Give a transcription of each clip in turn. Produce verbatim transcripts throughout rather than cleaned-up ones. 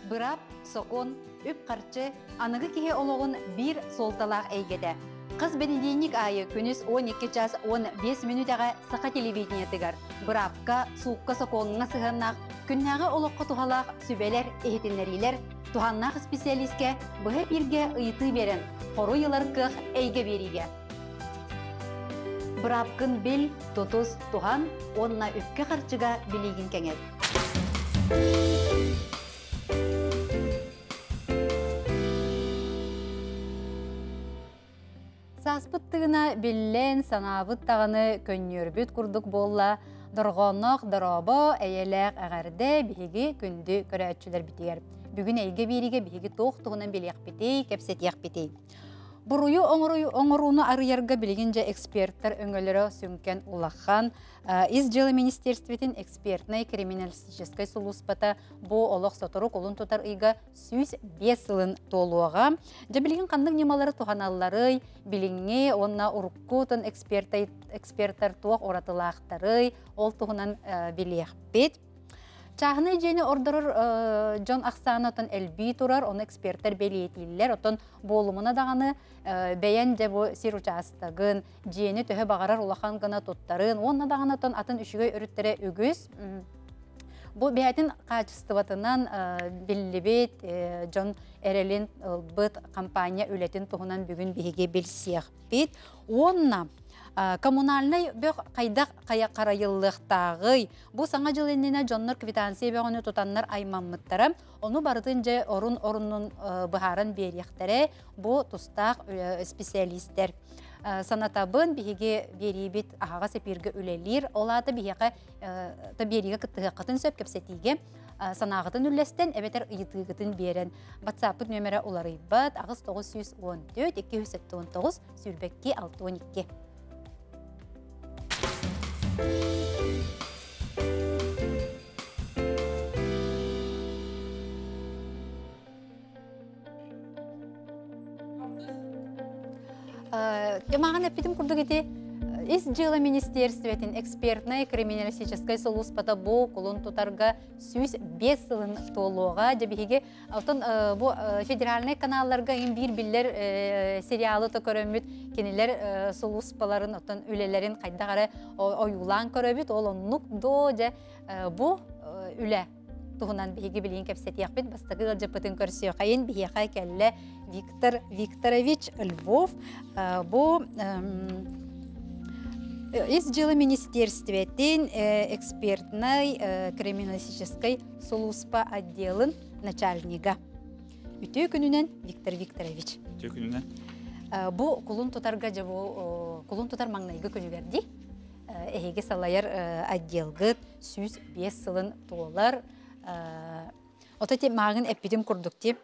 Бырап, сокон, үп қарчы, анығы кеге олығын бір солталақ әйгеді. Қыз бенедейник айы күніс он екі час он бес минутаға сақа телевидениятығар. Бырапқа, суыққа соконыңа сығаннақ, күннағы олыққа тухалақ сүбелер, эхетінлерилер, туханнақ специалистке бұғы бірге ұйты берін, қору елар қық әйге беріге. Бырапқын біл, тұтыз, туған, онына үпке қарчыға білеген кәңел. Саспыттығына білен санабыт тағыны көннербіт күрдік болла, дұрғанық, дұрабы, әйелек әғәрді бігі күнді көрәтшілер бітігер. Бүгін әйге беріге бігі тоқтығынан білек бітей, кәпсетек бітей. Бұруы оңыруыны арыярға білгенже эксперттер өңілері сүнкен улаққан. Из жылы министерстветін экспертнай криминалистическай сұлуспата бұ олық сотырық олын тұтар ұйға сүйіз бес сылын толуаға. Жа білген қандық немалары туғаналары, біліңе онна ұрыққутын эксперттер туақ оратылақтары, ол туғынан білек бет. Чағыны жені ордырыр Джон Ақсанатын әлбей тұрар, оны эксперттер белетелілер, отын болымына дағаны бәйен де бұл сир участығын, жені төхі бағарар улақан ғына тұттарын, оны дағаны атын үшігі үріттері үгіз. Бұл бәйтін қачыстыватынан білібет Джон Әрелін бұд компания үлетін тұғынан бүгін бейге білсияқ бет. Онна коммунальный бөк қайдақ қая қарайылықтағы. Бұл саңа жылынына жоннар квитансия бөғіні тұтаннар аймаммыттары. Оны бардынже орын-орынның бұхарын берияқтары бұл тұстақ специалистер. Санатабын бігі берейбет ағаға сепіргі үлелер. Олады бігі береге күттігі қытын сөп кепсетіге санағытын үлестен әбетер ұйытығытын берін. WhatsApp нөмірі олары бәд ағыз тоғыз жүз он төрт екі жүз он тоғыз сүрбекке алты он екі. Ямаған әппетім күрді кете, из жылы министерстветін экспертной криминалистической солуспата бұл құлын тұтарға сүйіз бес сылын толуға. Жабихеге федеральный каналларға ең бір білдер сериалы көрөміт, кенелер солуспаларын, үлелерін қайдағары ойулан көрөміт, ол онлық до бұл үле. Туғынан бейге білейін кәпсет яқпет, бастығы ғылжапытын көрсі қайын бейеға кәлі Виктор Викторович Львов. Бұл из жылы министерстветін экспертной криминалистической солуспа отделын начальнига. Үті күнінен Виктор Викторович. Үті күнінен? Бұл құлын тұтарға жабу, құлын тұтар маңнайғы күнігерді. Әйге салайыр отделгіт сүз бес сылын толар. Ота те мағын әппетім күрдікте.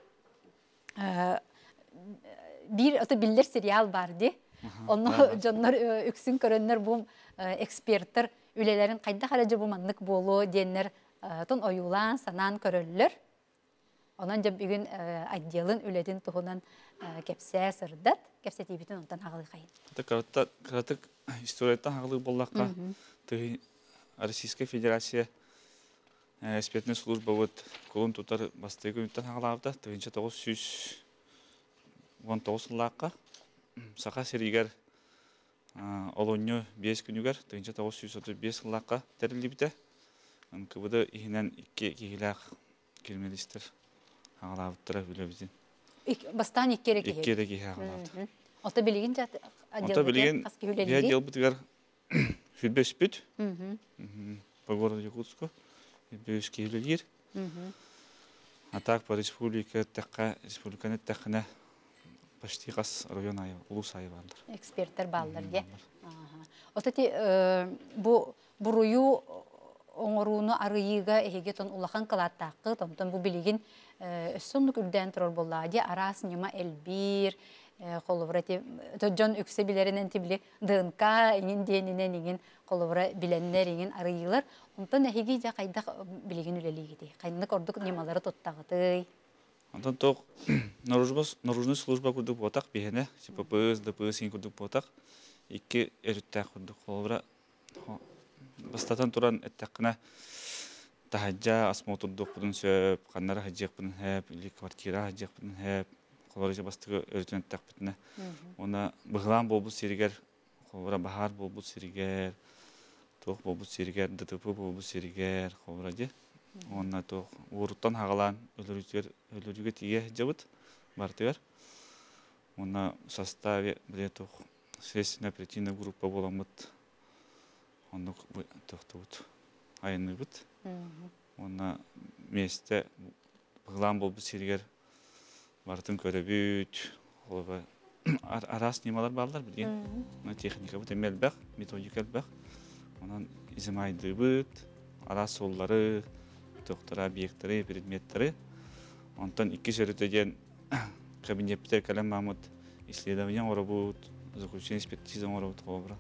Bir oto biller serial vardı. Onu canlar üksün körönler bu ekspertler ülelerin kayda haracı bu manlık bolu diyenler ton oyulan sanan köröller. Ondan bir gün adyalın ületin tohunan kepse sırdat. Kepse tibitin ondan hağılı kayın. Hatta karatık istoriyattan hağılı bollakka Российская Федерация экспертная служба вот колон тутар бастығы үміттен хағалавда тығынша тоғыз жүз он тоғыз лаққа сақа серигер олоньо бес күнігер тығынша тоғыз жүз отыз бес лаққа тәрілі біті. Кыбыды ихінен икке кейлақ криминалистер хағалавыттыра білі бізден. Бастан иккері кейлі? Иккері кейлі хағалавды. Ота білген жаты? Ота білген бия дел бұтығар хүлбес бүт по городу Якутску. Бюс кейлер. А так по республике такая республиканы такна почти кас район ай улус ай балдар. Эксперттер балдар де. Отати бу бурую оңоруну арыйга эге тон улахан калаттакы томтон бу билигин өссөнлүк үрдөн турар болла де арас нема элбир коловрати жон үксе билеринен тибли ДНК инин денинен иген коловра биленнер иген арыйлар онтон эги жа кайда билеген үлелигиди кайдык ордук немалары тоттагыты онтон ток наружный служба курдук ботак бихене СППС ДПС курдук ботак икки эрүттак курдук коловра бастатан туран эттакына тахаджа осмотрдук будун сөп, каннара хаджек будун хэп, или квартира хаджек будун хэп, холорыжа бастыгы өртүнөт такпытына. Она быглан болбут сиригер, холора бахар болбут сиригер, тох болбут сиригер, дтп болбут сиригер, холора же. Она тох уруттан хагалан өлөрүгөр өлөрүгө тие жабыт бартыгар. Она в составе бре тох следственная оперативная группа боламыт. Она тох тут айны бут. Она месте быглан болбут сиригер бартын көрөбүт, холора арас немалар балдар билген. На техника бут эмел бак, методика бак. Онан изимайды бут, арас соллары, тоқтара объекттары, предметтары. Онтан икки сөрөтөден кабинеттер калам мамут исследование орабут, заключение экспертиза орабут холбра.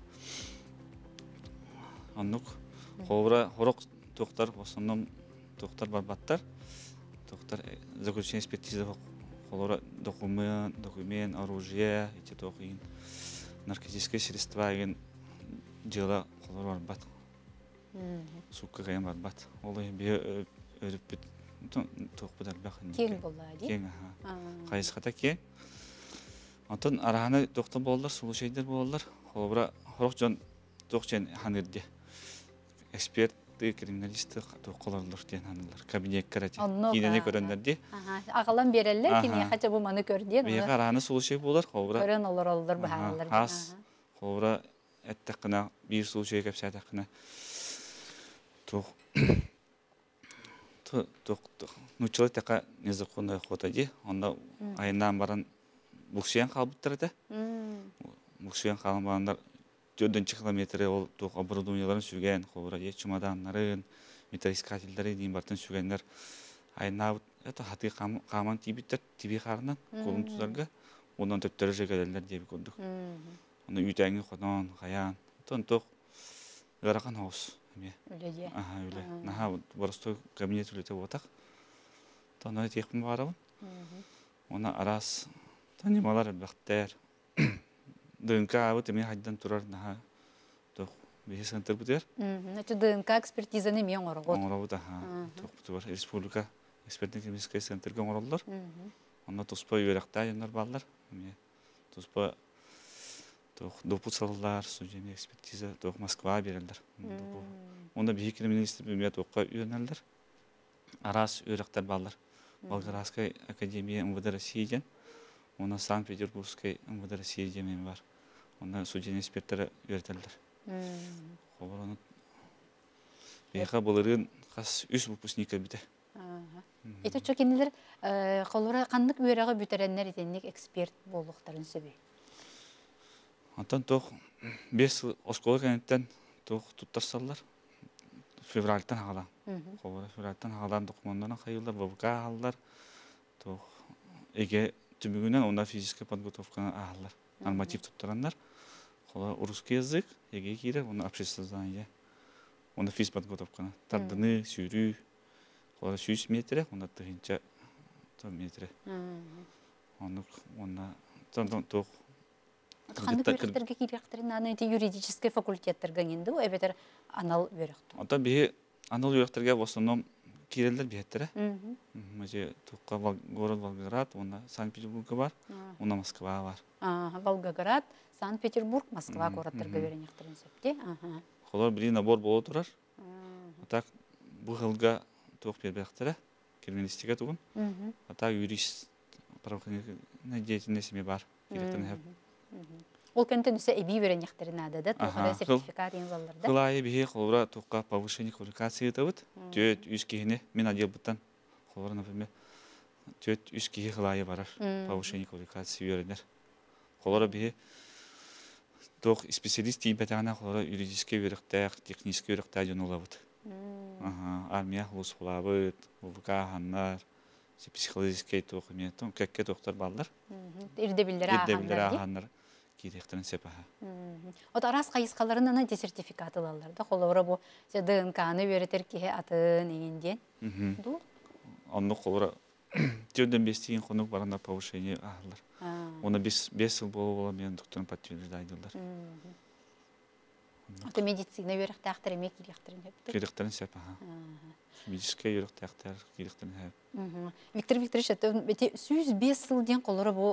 Аннук холбра хорок тоқтар в основном тоқтар барбаттар. Тоқтар заключение экспертиза холора документ, документ, оружие, эти тоқин, наркотические средства, ген дела холора барбат. Сукка кайын барбат. Олай бе өрүп бит тоқ будар бахан. Кең болады. Кең, аха. Кайысқата кең. Антон араханы тоқтан болалар, сулушайдар болалар. Холора хорок жон тоқчен ханырде. Эксперт криминалисты тоққаларлар ден ханылар. Кабинет карати. Кинене көрөндөрдү. Агалан берелер, кине хача бу маны көрден. Бега араны сулушай болар, холора. Көрөн олар олар бахалар. Хас. Холора эттекна бир сулушай кепсатакна. Тох. Тох тох. Ну человека незаконно хотади, он айнан баран буксиян калбыттырды. Буксиян калгандар төртүнчү километре ол тох оборудованияларын сүрген, холора же чемоданнарын, металлоискательдери дейин бартын сүргендер. Айна это хаты каман тибиттер, тиби карынан колун тузарга, ондан төттөрү жегелерлер деп көрдүк. Аны үтәңи ходон, каян. Тон тох гаракан хаус. Үледе. Ага, үле. Наха боростой кабинет үлете отак. Тона техпин барабын. Она арас танималар бактер. ДНК абыт эме хайдан турар наха. Тох бие центр бутер. Мм, это ДНК экспертизаны мен оргот. Оргот, аха. Тох бутер республика экспертный химический центрге оролдор. Аны тоспа үйрөктө яндар балдар. Эме тоспа тох допусаллар, судебный экспертиза, тох Москва берелдер. Онда бии криминалисты бөлмө токка үйрөнөлдөр. Арас үйрөктөр балдар. Волгоградская академия эм вэ дэ России, она Санкт-Петербургская эм вэ дэ России мен бар. Она судебный эксперттері үйрөтөлдөр. Холорон бейха болырын кас үч выпускника бите. Это чокенилер холора кандык үйрөгө бүтереннер этенник эксперт болуктарын сөбүй. Антон тох бес оскола кенеттен тох туттарсаллар. Февральтан хагала. Холора февральтан хагалан документтарын кайылдар, ВВК алдар. Тох эге түбүгүнөн онда физическая подготовканы алдар. Норматив туттарандар. Холора русский язык, эге кире, онда общественное знание. Онда физподготовканы. Тардыны, сүйрүү. Холора сүйүс метре, онда тыгынча метре. Онда онда тох Ханды көректерге киректерин аны юридический факультеттерге кенди, эбетер анал беректи. Ата бие анал беректерге в основном кирелдер биеттер. Мыжы тукка город Волгоград, онда Санкт-Петербург бар, онда Москва бар. Ага, Волгоград, Санкт-Петербург, Москва городтерге беренектерин сөпти. Ага. Холор бир набор боло турар. Так бу жылга ток беректере, криминалистика тугун. Ата юрист правоохранительная деятельность бар. Киректерин Ол кентен үсө эби беренектерин адада, тухара сертификат еңзалларда. Кылайы бие холора тукка повышение квалификации табыт. Төт үч кихине мен отделбыттан холора, например, төт үч кихи кылайы барар. Повышение квалификации үйрөнөр. Холора бие тох специалист тийбетана холора юридический үйрөктөр, технический үйрөктөр жонолабыт. Ага, армия хулус булабыт, ВВК ханнар, психологический тох метон, кекке токтор балдар. Ирдебилдер ахандар. Киректерин сепаха. От арас кайыскаларынан да сертификат алалар да. Холора бу ДНКны беретер ки атын ийинден. Ду. Онны холора төрдөн беш тиин конук баранда повышение алалар. Оны беш жыл боло боло менин докторум подтверждайдылар. Ото медицина үйрәктәктер эме кирәктерин хәп. Киректен сеп, аха. Медицинская үйрәктәктер, киректен хәп. Виктор Викторович, это бите сүз бес ел ден колоры бу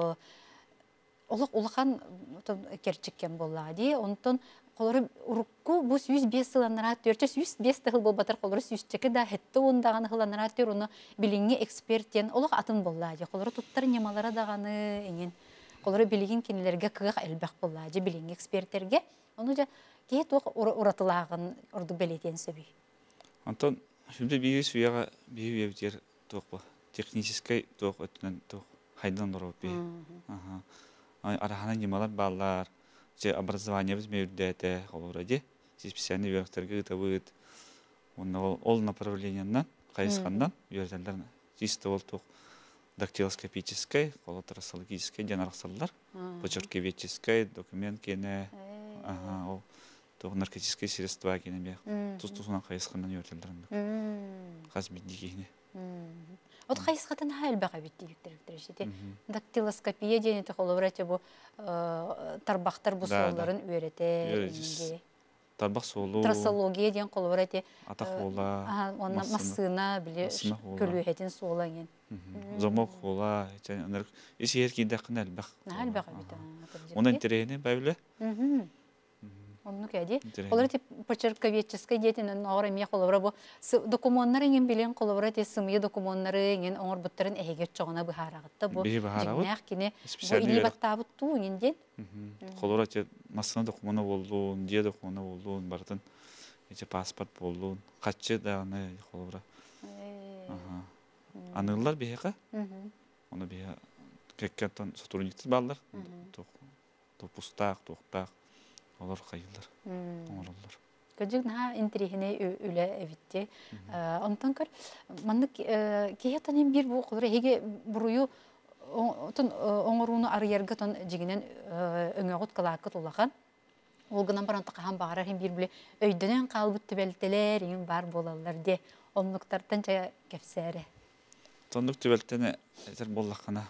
олық улахан керчиккен болла ди. Онтон колоры урукку бу сүз бес ел анарат төрчө сүз бес тыл бол батар колоры сүзчеке да хетте ондаган хыланарат төр уну билинге эксперттен олық атын болла ди. Колоры туттар немалара даганы эңен колоры билигин кинилерге кыгак элбак болла ди билинге эксперттерге. Onu da gayet uğratılağın ordu belediyen söbi. Антон, şimdi bir suya bir evdir toqba. Tekniskay toq ötünen toq haydan durup bir. Aha. Arahana nimalar ballar. Je образование biz mevdete oluradi. Spesialni verterge tabıt. Onu ol направлениянан кайсгандан yöreller. Чисто ол тоқ дактилоскопической, колотрасологической денарсаллар. Почерковедческой, документ кене. Ага, ол тоқ наркотические средства кенеме. Тус-тусунан кайсгандан yöreller. Каз биддигине. От кайсгатан хал бага битти Виктор Викторович. Дактилоскопия дене толоврате бу тарбактар бу соолларын үйрөтө. Тарбак соолу. Трасология ден коловрате. Атахола. Ага, онна масына биле көлүхетин соолаңен. Замок хола, энерг. Isi her kinde kınal bak. Hal bага бит. Onun tereyini böyle. Onu kedi. Колорате почерковедческой деятельности нора мия коловра бу документтары ген билен коловра те сымы документтары ген оңор буттарын эге чогына бахарагытта бу. Жинак кине бу илибаттабы туу генден. Колорате масына документы болду, дие документы болду, бартын эче паспорт болду, каччы да аны коловра. Ага. Анылар бияка? Оны бия кеккентон сотрудниктер балдар. Ток топустак, токтак. Олар кайылдар. Оңорлар. Көжүк на интерихине үле эвитти. Онтон көр мандык кеятанын бир бу колор эге бурую тон оңоруну арыярга тон жигинен өңөгөт калакыт улаган. Ол гынан баранта кахан багара хим бир биле өйдөнөн калбыт төбелтелер ин бар болалар де. Онлуктардан жа кепсере. Тондук төбелтене этер боллакана.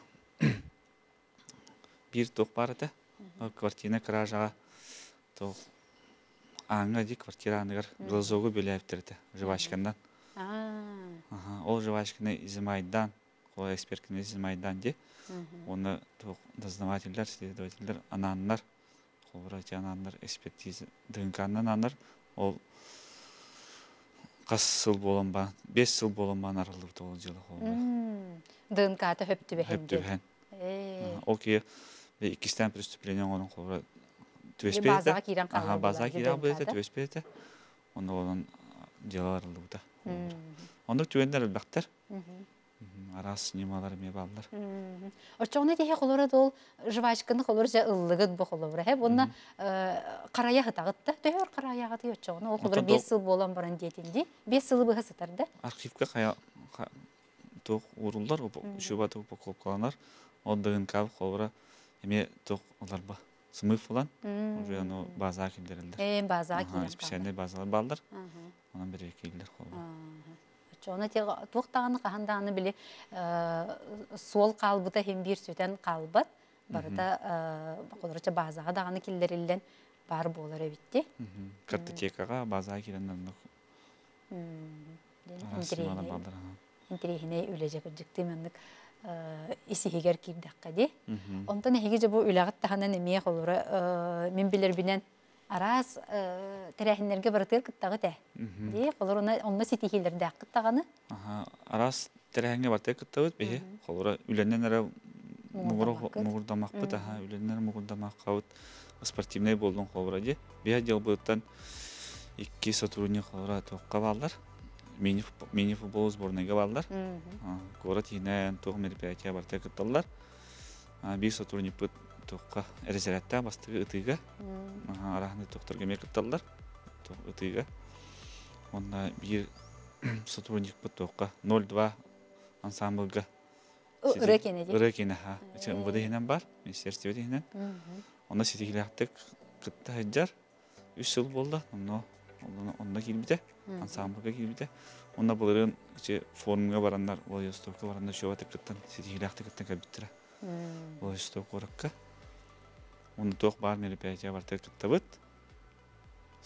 Бир ток бар эте. Квартира кражага то аңа ди квартира аңгар глазогу белептерди жвачкандан. Ага, ол жвачканы измайдан, кол экспертканы измайдан ди. Оны то дознавательдер, следовательдер, анандар, колбрати анандар экспертиза дынкандан андар ол кас жыл боломба, беш жыл боломба аралык тол жылы колбра. ДНК-ты хөптүбе хенди. Хөптүбе. Э. Окей. Икистен преступление onun колбра Төспейді. Базаға кирен қалды. Ага, базаға кирен бұлды, төспейді. Оны оның делалар ұлды. Оны түйендер үлбәқтер. Арас немалар ме балдар. Очоғына дейе қолыры дол жывачқыны қолыры жа ұллығыд бұл қолыры. Оны қарая ғытағытты. Түйер қарая ғыты очоғына. Ол қолыры бес жыл болан баран дейтінде. бес жылы бұғы сытарды. Архивка қая тоқ ұрылдар, үшібаты упаковкаланар. Одығын қабы қолыры еме тоқ олар ба. Смыв falan. Уже оно база килдерилдер. Э, база килдер. Специальный базалар балдар. Онан бери килдер колбу. Чона те токтаганы каханданы биле сол калбыта хем бир сөтен калбыт. Барда колорча базага даганы килдерилден бар болар эбитти. Картотекага база киленден. Интерехине. Интерехине үлеже кыржыкты мендик. Исихигер кирдакка ди. Онтон эге жабу үлагат таханан эмие колора мен билер бинен арас терехинерге барытыр кыттагы те. Ди колора онна ситихилер даккыттаганы. Аха, арас терехинге бартыр кыттабыт бе. Колора үленнен ара мугурдамакпыт, аха, үленнен мугурдамаккабыт спортивный болдун колора ди. Бия жылбыттан икки сотрудник колора токка балдар. Мини-футбол сборныйга балдар. Город инен тоқ мероприятия бар текетталар. Bir сотрудник пыт тоққа резерватта бастығы ытыга. Арахны тоқтарға мекетталар. Тоқ ытыга. Онда bir сотрудник пыт тоққа ноль два ансамбльга. Үрекене де? Үрекене, ха. Воды хинен бар, министерстве хинен. Онда сетихиляқтық кытта хаджар. Үш жыл болды. Онда келбіде. Ансамбльга келбіде. Онда бұлырын форумға барандар, Владивостокқа барандар шөбаты кыттан, сетихилақты кыттан кәбіттірі. Владивосток орыққа. Онда тоқ бар мероприятия бар тәк кытта бұд.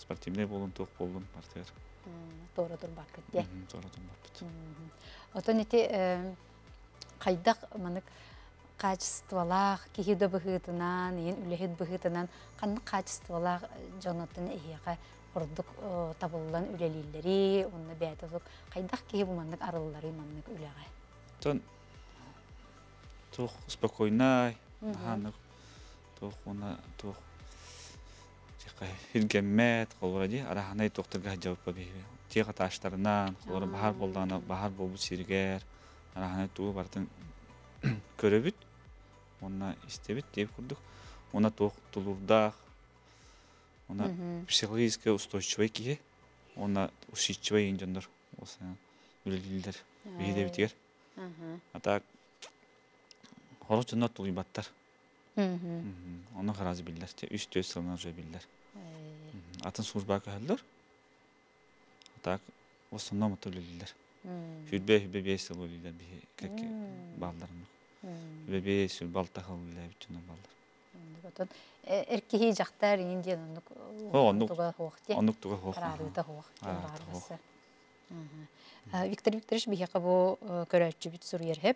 спортивный болун туох болун бартыр. Тора турбак кетти. Тора турбак. Отон эти кайдак манык качестволах кихиде быхытынан, ен үлехет быхытынан канны качестволах жонотун эхига ордук табылган үлелилери, онна бәйтелик кайдак кихи бу маннык арыллары маннык үлеге. Тон тух спокойный, ханык тух она тух тихо хилгемет колради араханай тухтырга жауап бери. Тига таштарынан, колор бахар болдана бахар болбу сиргер, араханай туу бартын көрөбүт. Онна истебит деп курдук. Она тух тулурдах. Она психологически устойчивый кие. Она усидчивый инженер. Осы үлелилдер. Бейдебитер. А так хорос жана тулуйбаттар. Оны караз биллер. Үч төс сылынан жой биллер. Атын служба калдыр. А так в основном тулуйлар. Хүлбе хүлбе бес тулуйлар би как балдарны. Бебе сүл балтахыл билебит жана балдар. Отон эркеги жактар инден ондук. Туга хохти. Ондук туга хох. Карарыта хох. Барбасы. Виктор Викторович бихе бу көрөчү бит сурьер хеп.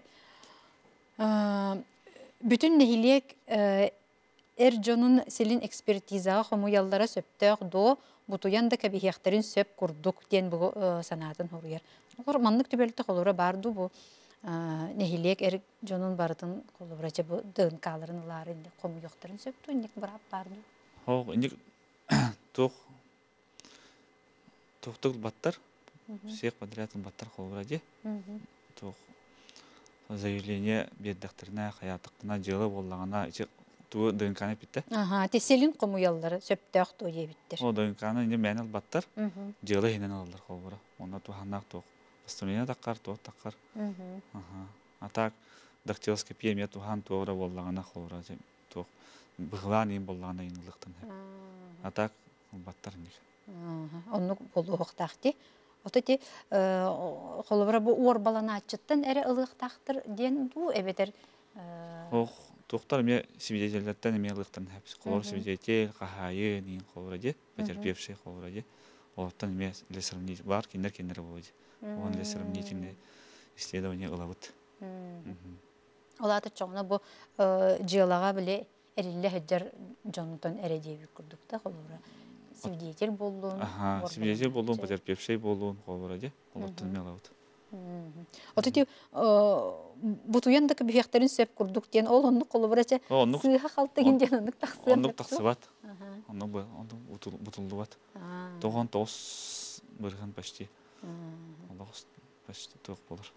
Бүтүн нехилек эржонун селин экспертизага хому ялдара сөптөк до бутуян да кабихехтерин сөп курдук ден бу санатын хорьер. Ор маннык төбөлтө холора барду бу нехилек эр жонун бардын колобрача бу дын калырын лары инде кому жоктарын сөптү индик барап барду. Хо индик тух тухтук баттар. Всех подрядын баттар колобрача. Тух заявление беддактерне хаятыкына жылы боллагана туу дынканы битте. Ага, теселин кому ялдары сөптөк то ебиттер. О дынканы инде менел баттар. Жылы хинен алдар колобра. Онда туханак тух Постоянно такар, то такар. Ага. А так дактилоскопия мет тухан туора боллагана холра же то быгланы боллагана инлыктан. А так баттар ник. Ага. Онну болуктакти. Ототи холбара бу ор балана ачыттан эре ылыктактыр ден ду эбетер. Ох, токтар ме свидетельдерден эме ылыктан хепс. Холор свидетель, кахайы, нин холра же, потерпевший холра же. Оттан ме лесерник бар, киндер киндер болду. Он лесернительное исследование улабыт. Олаты чоңна бу жылага биле эрилле хеджер Джонатан эредеби курдук да холора. Свидетель болдун. Ага, свидетель болдун, потерпевший болдун холора же. Олаттан мелабыт. Отити бутуян да кабихтерин сөп курдук ден ол онну колобрача сыха калтыгын жанындык таксы. Онну таксыбат. Онну бу, онну бутулдубат. Тогон тос бырган почти. Аллах почти тоқ болар.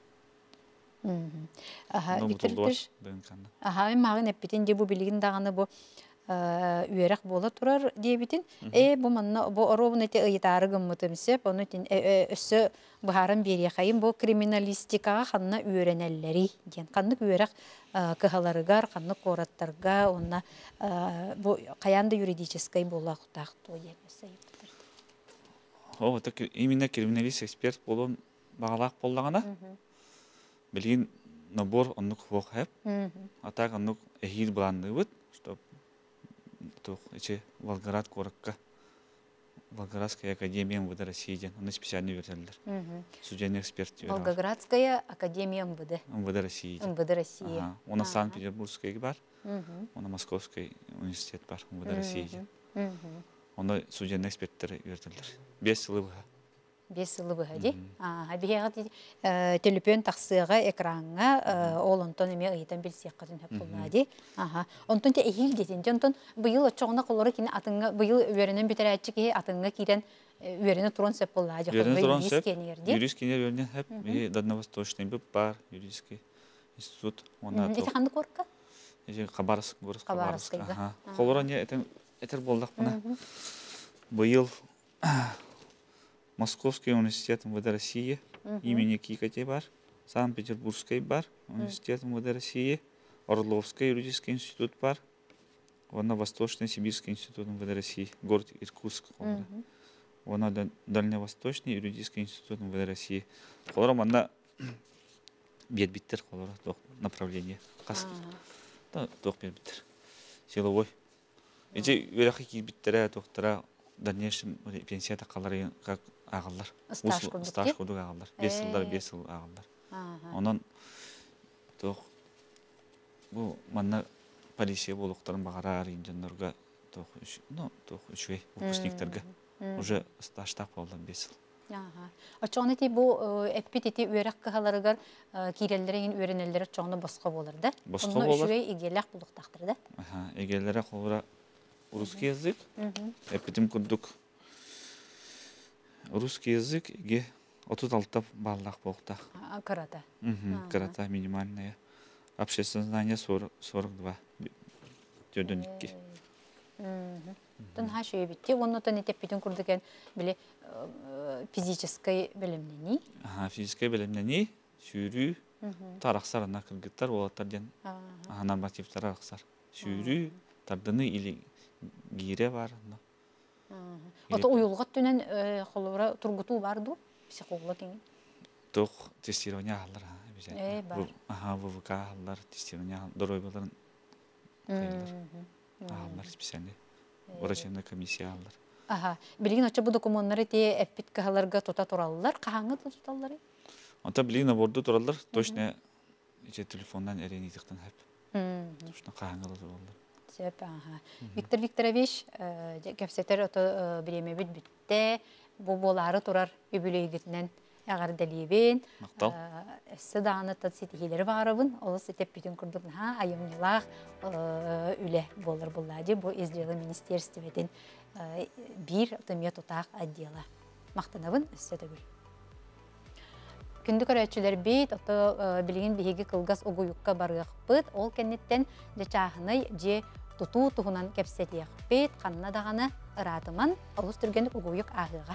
Аха, Викторович. Аха, магын эппитин де бу билигин даганы бу үйерек бола турар дебитин. Э бу манна бу оробун эте ыйтары гыммытымсеп, ону тин өссө бахарын бери кайын бу криминалистикага ханна үйренеллери ден. Каннык үйерек кыхаларыгар, каннык кораттарга, онна бу каянда юридической бола кутакту дебесе. О, так именно криминалист эксперт болон багалак боллагана. Билгин набор оннук хок хеп. А так оннук эхил бланды что то эти Волгоград коракка. Волгоградская академия МВД России, он специальный вертолет. Судебный эксперт. Волгоградская академия МВД. МВД России. МВД России. Ага. Он на Санкт-Петербургской бар. Он на Московский университет бар. МВД России. Он судебный эксперт вертолет. Без силы. Без силы выходи. А бегать телефон таксыга экранга ол онтон эме ыйтан билсек катын хеп булады. Ага. Онтон те эхил детин. Онтон быйыл чоңна колору кини атыңга быйыл үйренен битерәчи ки атыңга кирен үйрене турон сеп булады. Юридический кенерди. Юридический үйренен хеп и Дальневосточный бар юридический институт. Она то. Это ханды корка? Эже Хабаровск, город Хабаровск. Ага. Колору не это это болдак буна. Быйыл Московский университет МВД России имени Кикати бар, Санкт-Петербургский бар, университет МВД России, Орловский юридический институт бар, вон Восточный Сибирский институт МВД России, город Иркутск. Вон Дальневосточный юридический институт МВД России. Колора манда бедбиттер колора направление. Кас. Да, тох бедбиттер. Силовой. Эти верхи биттере тоқтара дальнейшем пенсия тақалары как ағалар. Стаж курдук. Стаж курдук ағалар. бес жылдар бес жыл ағалар. Онан тоқ бұл манна полиция болуқтарын бағара аринжанларға тоқ үш, ну, тоқ үшвей выпускниктерге уже стаж тақ болды бес жыл. Очоны ти бу эппит ити үрәк кахаларыгар киреллерин үренелләре чоңны босқа болар да. Босқа болар. болар. Үшүгей игелек булуктактыр да. Ага, игелләре холра русский язык. Эппитим курдук. Русский язык иге отуз алты баллах болта. Карата. Мгм, карата минимальная. Общественное знание сорок два. Төрдөн икки. Тон хашый битти, онно тон эппитин курдукен биле физической белемнени. Ага, физической белемнени, сүйрүү, тараксарына кыргыттар олаттарден. Ага, нормативтар араксар. Сүйрүү, тардыны или гире бар. Ото уюлгат түнен холора тургуту барду, психолог эң. Тох тестирование алар обязательно. Э, бар. Ага, ВВК алар тестирование, доройбаларын алар специальный. Врачебная комиссия алар. Ага, билигин очо бу документтары те эппит кахаларга тута тураллар, кахаңы туталлар. Ата билигин борду тураллар, точно иче телефондан эренитиктен хеп. Точно кахаңы тураллар. Сеп, ага. Виктор Викторович, кепсетер ото биреме бит битте, бу болары турар үбүлөгүтүнөн агар далибин. Мактал. Эссе даны татситилери барыбын, олус этеп бүтүн курдук ха айымнылах үле болор буллади. Бу Израиль министерствотен бир тымет утак отдела. Мактанабын эссе төгүл. Күндү көрөчүлөр бит, ото билигин биһиги кылгас угуюкка барыакпыт, ол кеннеттен жачахыны же тутуу тугунан кепсетиякпыт, канна даганы ыратыман, олус түргендик угуюк агыга.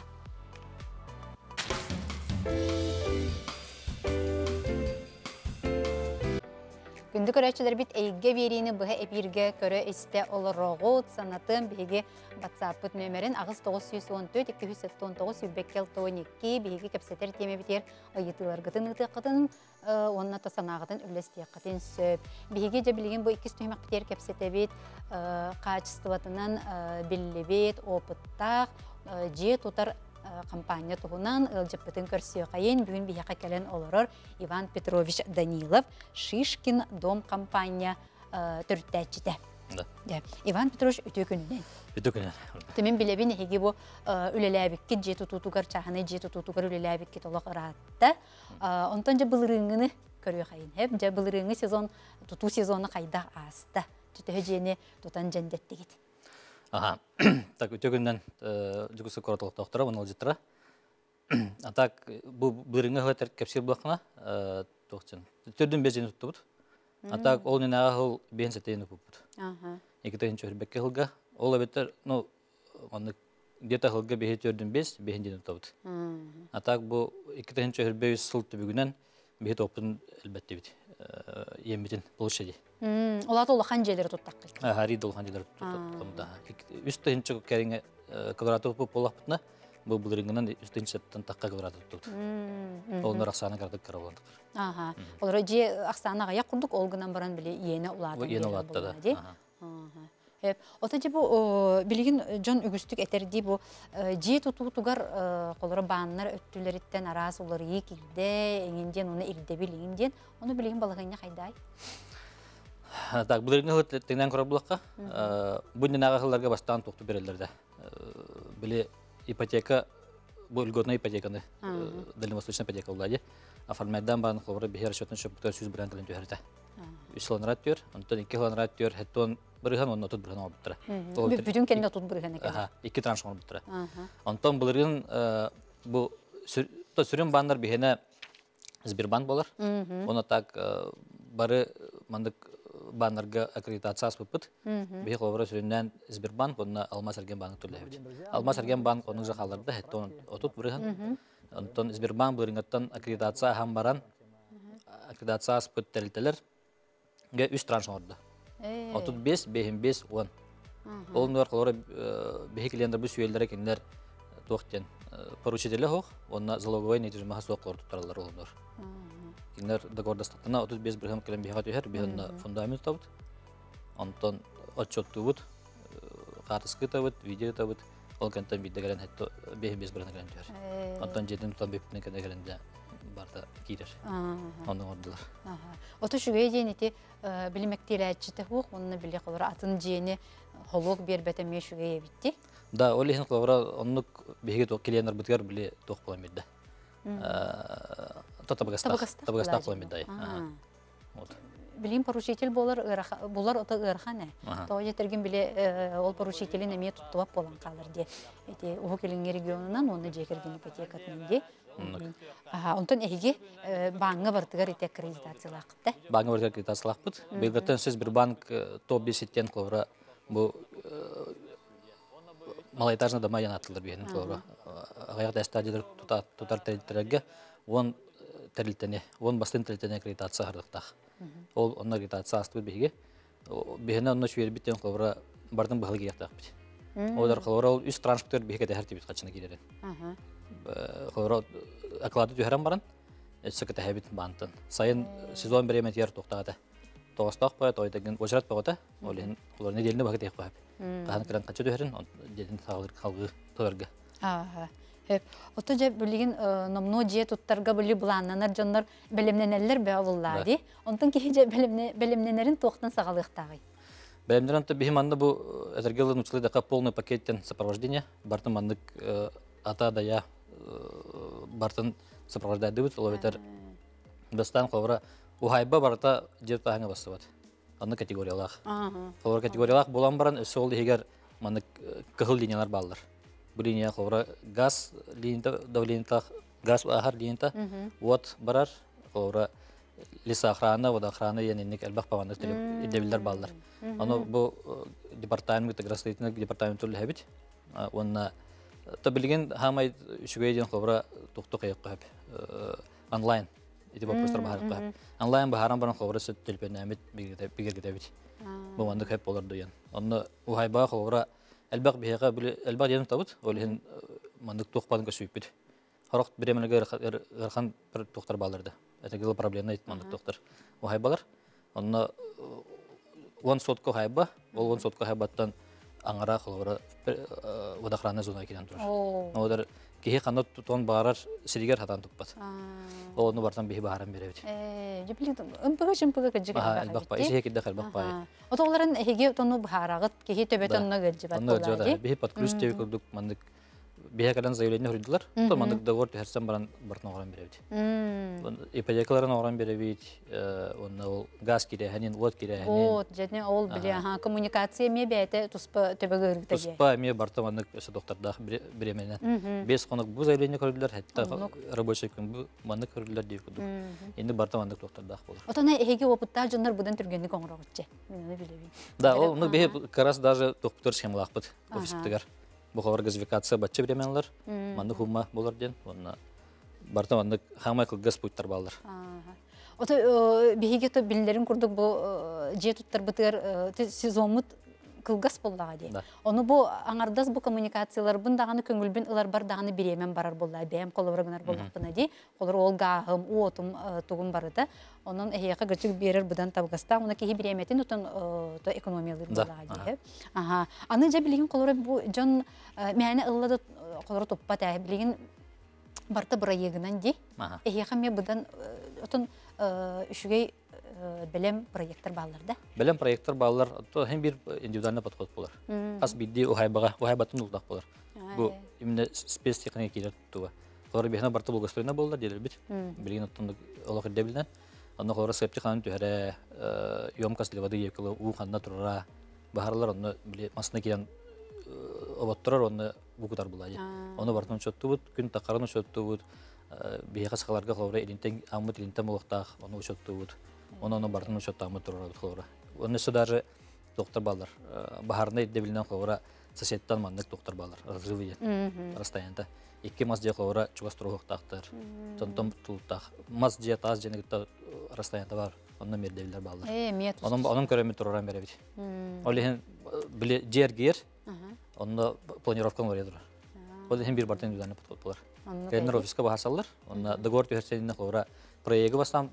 Күндү көрөчүлөр бит эйге берини быһа эпирге көрө исте олорогут санатын биһиги WhatsApp нөмерин агыс тогуз жүз он төрт эки жүз сексен тогуз үбеккел он эки биһиги кепсетер теме битер ыйытыларгытын ытыкытын онна тасанагытын үлестияккытын сөп. Биһиги же билген бу икки түймак битер кепсетебит качествотунан биллебит опыттак же тутар компания тугунан ылжыппытын көрсөй кайын бүгүн бияка келен олорор Иван Петрович Данилов Шишкин дом компания төрттәчите. Да. Иван Петрович өтөкүнүнөн. Өтөкүнүнөн. Темен билебин эги бу үлеләбикке же тутутугар чаханы же тутутугар үлеләбикке толок ыратта. Онтон же былырыңыны көрөй кайын. Хеп же былырыңы сезон туту сезону кайда аста. Түтөжене тутан жендеттигит. Ага. Так өтөгүннөн жүгүсү коротолук доктора муну жытыра. А так бу былырыңы хатер кепсил блокна токчун. Төрдүн бежени туттубут. А так ол нена хыл бенсетени пупут. Ага. Экитен чөрбекке хылга. Ол абеттер, ну, аны где-то хылга бехи төрдүн бес, бехинден туттубут. А так бу экитен чөрбе сылты бүгүнөн бехи топтун элбетте бит. Емитин булушеди. Олаты улахан жерлер туттаккы. Хари улахан жерлер туттаккымда. Үстүнчө кериңе квадрат буп болапытна. Бу булырыңынан үстүнчөттөн такка квадрат туттут. Олнор аксаны кардык караландык. Ага. Олар же аксанага я курдук олгунан баран биле иене улады. Иене улады да. Ага. Хеп, ота же бу билигин жон үгүстүк этерди бу же тутутугар колора бааннар өттүлөрүттен арас улар ийкилде, эңинден уну ирде билигинден, ону билигин балыгыня кайдай. Так, булырыңы теңден көрө булакка. Бундан агыларга бастан токту берелерде. Биле ипотека, бу льготная ипотеканы, дальневосточная ипотека улады. Оформляйдан барын колора бихер счетын шөптөр жүз бирен кылын жөнөрдө. үч ланрат төр, онтон эки ланрат төр, хеттон бирген онно тут бирген алып тура. Бүтүн кенде тут бирген экен. Ага, эки транш алып тура. Онтон булырын бу сүрүн бандар бихене Сбербанк болар. Оны так бары мандык бандарга аккредитация аспыпыт. Бихе колора сүрүндөн Сбербанк, онна Алмаз Эрген банк төлөбүт. Алмаз Эрген банк онун жакаларда хеттон отут бирген. Онтон Сбербанк булырынгаттан аккредитация хам баран. Аккредитация аспыт телтелер. Ге үч транш орду. отуз беш, беш беш, он. Ол нуар колора бихе клиенттер бу сүйелдер экендер токтен поручителе хох, онна залоговой недвижимость соклор туттаралар олдор. Кинер договордастыктана отуз беш биргем келем бихе төһөр, бихе фундамент табыт. Онтон отчет табыт, картаскы табыт, видео табыт. ол кентен бидде гелен хетто бeh без брана гелен төр. Антон жетин тутан бепне кене гелен да барда кирер. Онун ордулар. Ага. Ото шугай жени билимектеләчите хук, онны биле кылыр атын жени холок бербете ме шугай битти. Да, ол ихин кылыра оннук беге то келенер битгер биле тох буламыйды. Э, то табагастак, табагастак буламыйды. Вот. Билим поручитель болар булар ото ырхана. То жетерген биле ол поручителин эме туттуап болан калыр ди. Эти Ухукелин регионунан оны жекерген ипотекатын ди. Ага, онтон эге банга бартыгар ите аккредитациялакты. Банга бартыгар аккредитациялакпыт. Белгертен сөз бир банк топ беситтен кылыра бу малоэтажный дома янатылар бейін кылыра. Аяқта стадиялар тутар тәрелтерге он тәрелтене, он бастын тәрелтене аккредитация хардықтақ. Ол онна аккредитация астыбыт бейге. Бейіне онна шуер биттен кылыра бардың бұғылы кейқтақ бейт. Олар кылыра ол үст транспорттер бейге тәхір тебет қачына келерін. Кылыра оклады түйерен баран, өтсі кіті әбет бантын. Сайын сезон бір емет ер тоқтағады. Тоғыстақ бай, тойдеген очырат бағыда, олен олар неделіне бағыт еқ бағып. Қағаны кірін қачы түйерін, дедін қалғы толарға. Ото же билигин номно же туттарга били буланнанар жоннор белемненелер бе авуллади. Онтон ки же белемненерин тоқтан сагалыктагы. Белемнерин то бихиманда бу этергелын учлыда полный пакеттен сопровождения, бартын мандык ата дая бартын сопровождайды бит, оловетер бастан калыра ухайба барта же тагы басыбат. Аны категориялах. Калыра категориялах булан баран сол егер мандык кыгыл линиялар балдар. Бу линия калыра газ линияда давлениета газ ахар линияда вот барар калыра леса охрана, вода охрана яненник албах паванды идебилдер балдар. Аны бу департамент градостроительный департамент төле хабит. Онна та билген хамай шугайден калыра тукту кайык кап онлайн эти вопростар бахар кап. Онлайн бахаран баран калыра сөт телпенамет бигер бигер бит. Бу мандык хап болар дуян. Онна ухайба калыра Әлбәк бейға білі, әлбәк деніп табыт, ол ең мандық тоқпадың көсіп беді. Харақ біремелігі ғырхан бір тоқтар балырды. Әтігілі проблемна ет мандық тоқтар. О хайбалар, онына он сотқа хайба, ол он сотқа хайбаттан аңыра қылғыра одақраны зона екенен тұрар. Одар кейі қанат тұтуан бағарар сірігер хатан тұқпад. Ол оны бартан бейі бағаран беребеді. Үмпіға жымпіға кәджігі әлбақ бай, ісі хекілді әлбақ бай. Ото оларын әйге тону бағарағыт кейі төбет онына кәджібат болады. Бейі подключ тегі көрдік мандық бейі кәлін заявление хүрділер. Ол мандық доғыр тәхерсен баран бартын оғыран беребеді. Ипотекаларын оғыран беребеді, ол газ кере, хәнен, лот кере, хәнен. От, жәдіне ол біле, коммуникация ме бәйті тұспа төбігі ұрықтаге. Тұспа ме барты мандық өсі доқтардағы біременен. Бес қонық бұл заявление көрділер, хәтті рабочий күн бұл мандық көрділер дейі көрдік. Енді барты мандық доқтардағы болыр. Отана әйге опытта жондар бұдан түргенді қоңыр оғытчы. Да, ол бейі қарас даже тоқтыр схемалақ бұд офистігер. Бұқалар газификация батчы біременлер, мандық хума болар ден, барты мандық хамай қылғыз пұйттар балыр. Ото бейге то білдерін күрдік бұл же тұттар бұтығар сезонмыт кылгас боллаға де. Оны бұл аңардас бұл коммуникациялар бұндағаны көңілбін ұлар бардағаны біремен барар болла, бәйім қолырығынар болдақпына де. Қолыр ол ғағым, уотым тұғын барыды. Onun ehiyaka gıcık birer budan tabgasta, ona ki hibiremetin utan to ekonomiyalar bollar diye. Aha. Anıca bilgin kolora bu can mehane ıllada kolora toppat ya bilgin barta burayıgınan di. Ehiyaka me budan utan üşügey bilem proyektler bağlarda. Bilem proyektler bağlar, to hem bir individualna podkod bolar. As biddi o haybaga, o haybatın uldaq bolar. Bu imne spes teknik kiler tuva. Kolora behna barta bulgastoyna bollar diyeler bit. Bilgin utan olaq debilen. Onu kolora septik kanun tühere yomkas livada yekili u kanna turara baharlar onu bile masına kiyan obattırar onu bu kadar bulayı. Onu bartan çöttü bud, gün takarını çöttü bud, bir kasıkalarga kolora elinten amut elinten molaqtaq onu çöttü bud. Onu onu bartan çöttü amut turara kolora. Onu sudarı doktor ballar. Baharına edebilinden kolora соседтан маннык доктор балар разрывы расстоянда. Икки мас же колора чугастыру тактыр. Тонтом тултак. Мас же таз же негта расстоянда бар. Онда мердевилер балар. Э, мет. Onun onun körөмү тураран беребит. Олехин биле жергер. Онда планировкан бар ядыр. Ол хем бир бартын düzenli подход болар. Кенер офиска бахасалар. Онда договор төһәрсенинне колора проекты бастан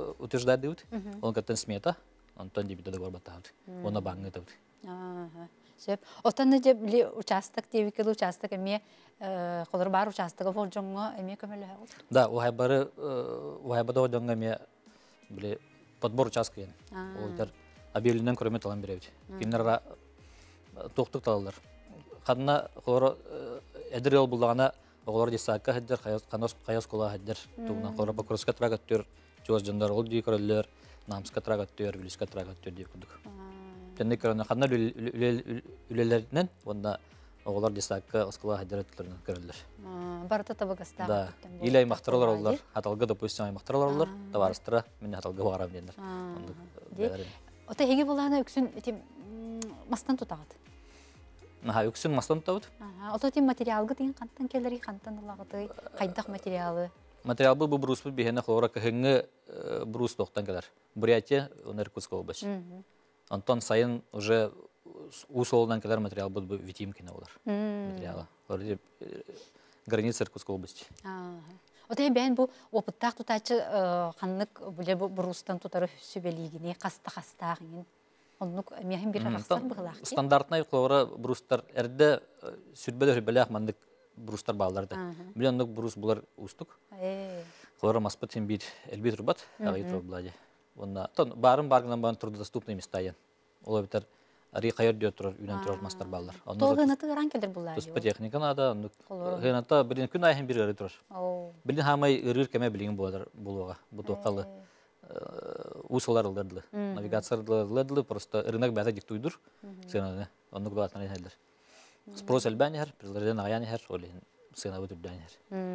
утверждают. Он каттан смета. Онтон дебит договор батат. Онда банк этеп. Ага. Сөп. Отаны же били участок тевикел участок эме колор бар участогы болжоңго эме көмөлө. Да, уһай бары уһай бада одонга ме биле подбор участка ен. Олдар объявлениен көрөмөт алан беребит. Киндер токтук талалар. Хадна хора эдер ел булгана оглар дисакка хеддер канос каяс кола хеддер. Тугна хора покроска трагаттыр, чоз жандар ол ди көрөлөр, намска трагаттыр, билиска трагаттыр ди күдүк. Тенне көрөнө хадна үлелеринен онда оглар дисакка оскола хеддер этлерин көрөлөр. Барта табагаста. Да. Илей мактарлар олар, аталга допустим ай мактарлар олар, табарыстыра мен аталга барам дендер. Ота хеге булана үксүн этим мастан тутагат. Наха үксүн мастан тутабыт. Ага, ота этим материалга деген кантан келери кантан лагыты, кайдак материалы. Материал бу брус бу бихене хлора кыгыңы брус токтан келер. Бурятия, Иркутская область. Антон сайын уже у солдан келер материал бу витимкина олар. Материалы. Олар граница Иркутской области. Ага. Ота бен бу опыттак тутачы ханнык буле брустан тутары сүбелигине каста-кастагын. Оннук мехим бир рахсат булак. Стандартный хлора брустар эрде сүрбелер белек мандык брустар балларды. Миллиондук брус булар устук. Э. Хлора маспатин бит элбит рубат, агайтыр блади. Онда тон барын баргынан бан турда доступный местайын. Ола битер ари кайыр дию турар, үйнен турар мастар баллар. Толгынаты гыран келдер булар. Туспа техника нада, гыната билин күн айын бир ыры турар. Билин хамай ырыр кеме билин буладыр булуга. Бу токалы усолар ылдырдылы. Навигация ылдырдылы, просто рынок бәті диктуйдур. Сенаны, онны кудуатнары хәлдер. Спрос әлбәнер, предложение аяңер, олин сена өтүрдәнер.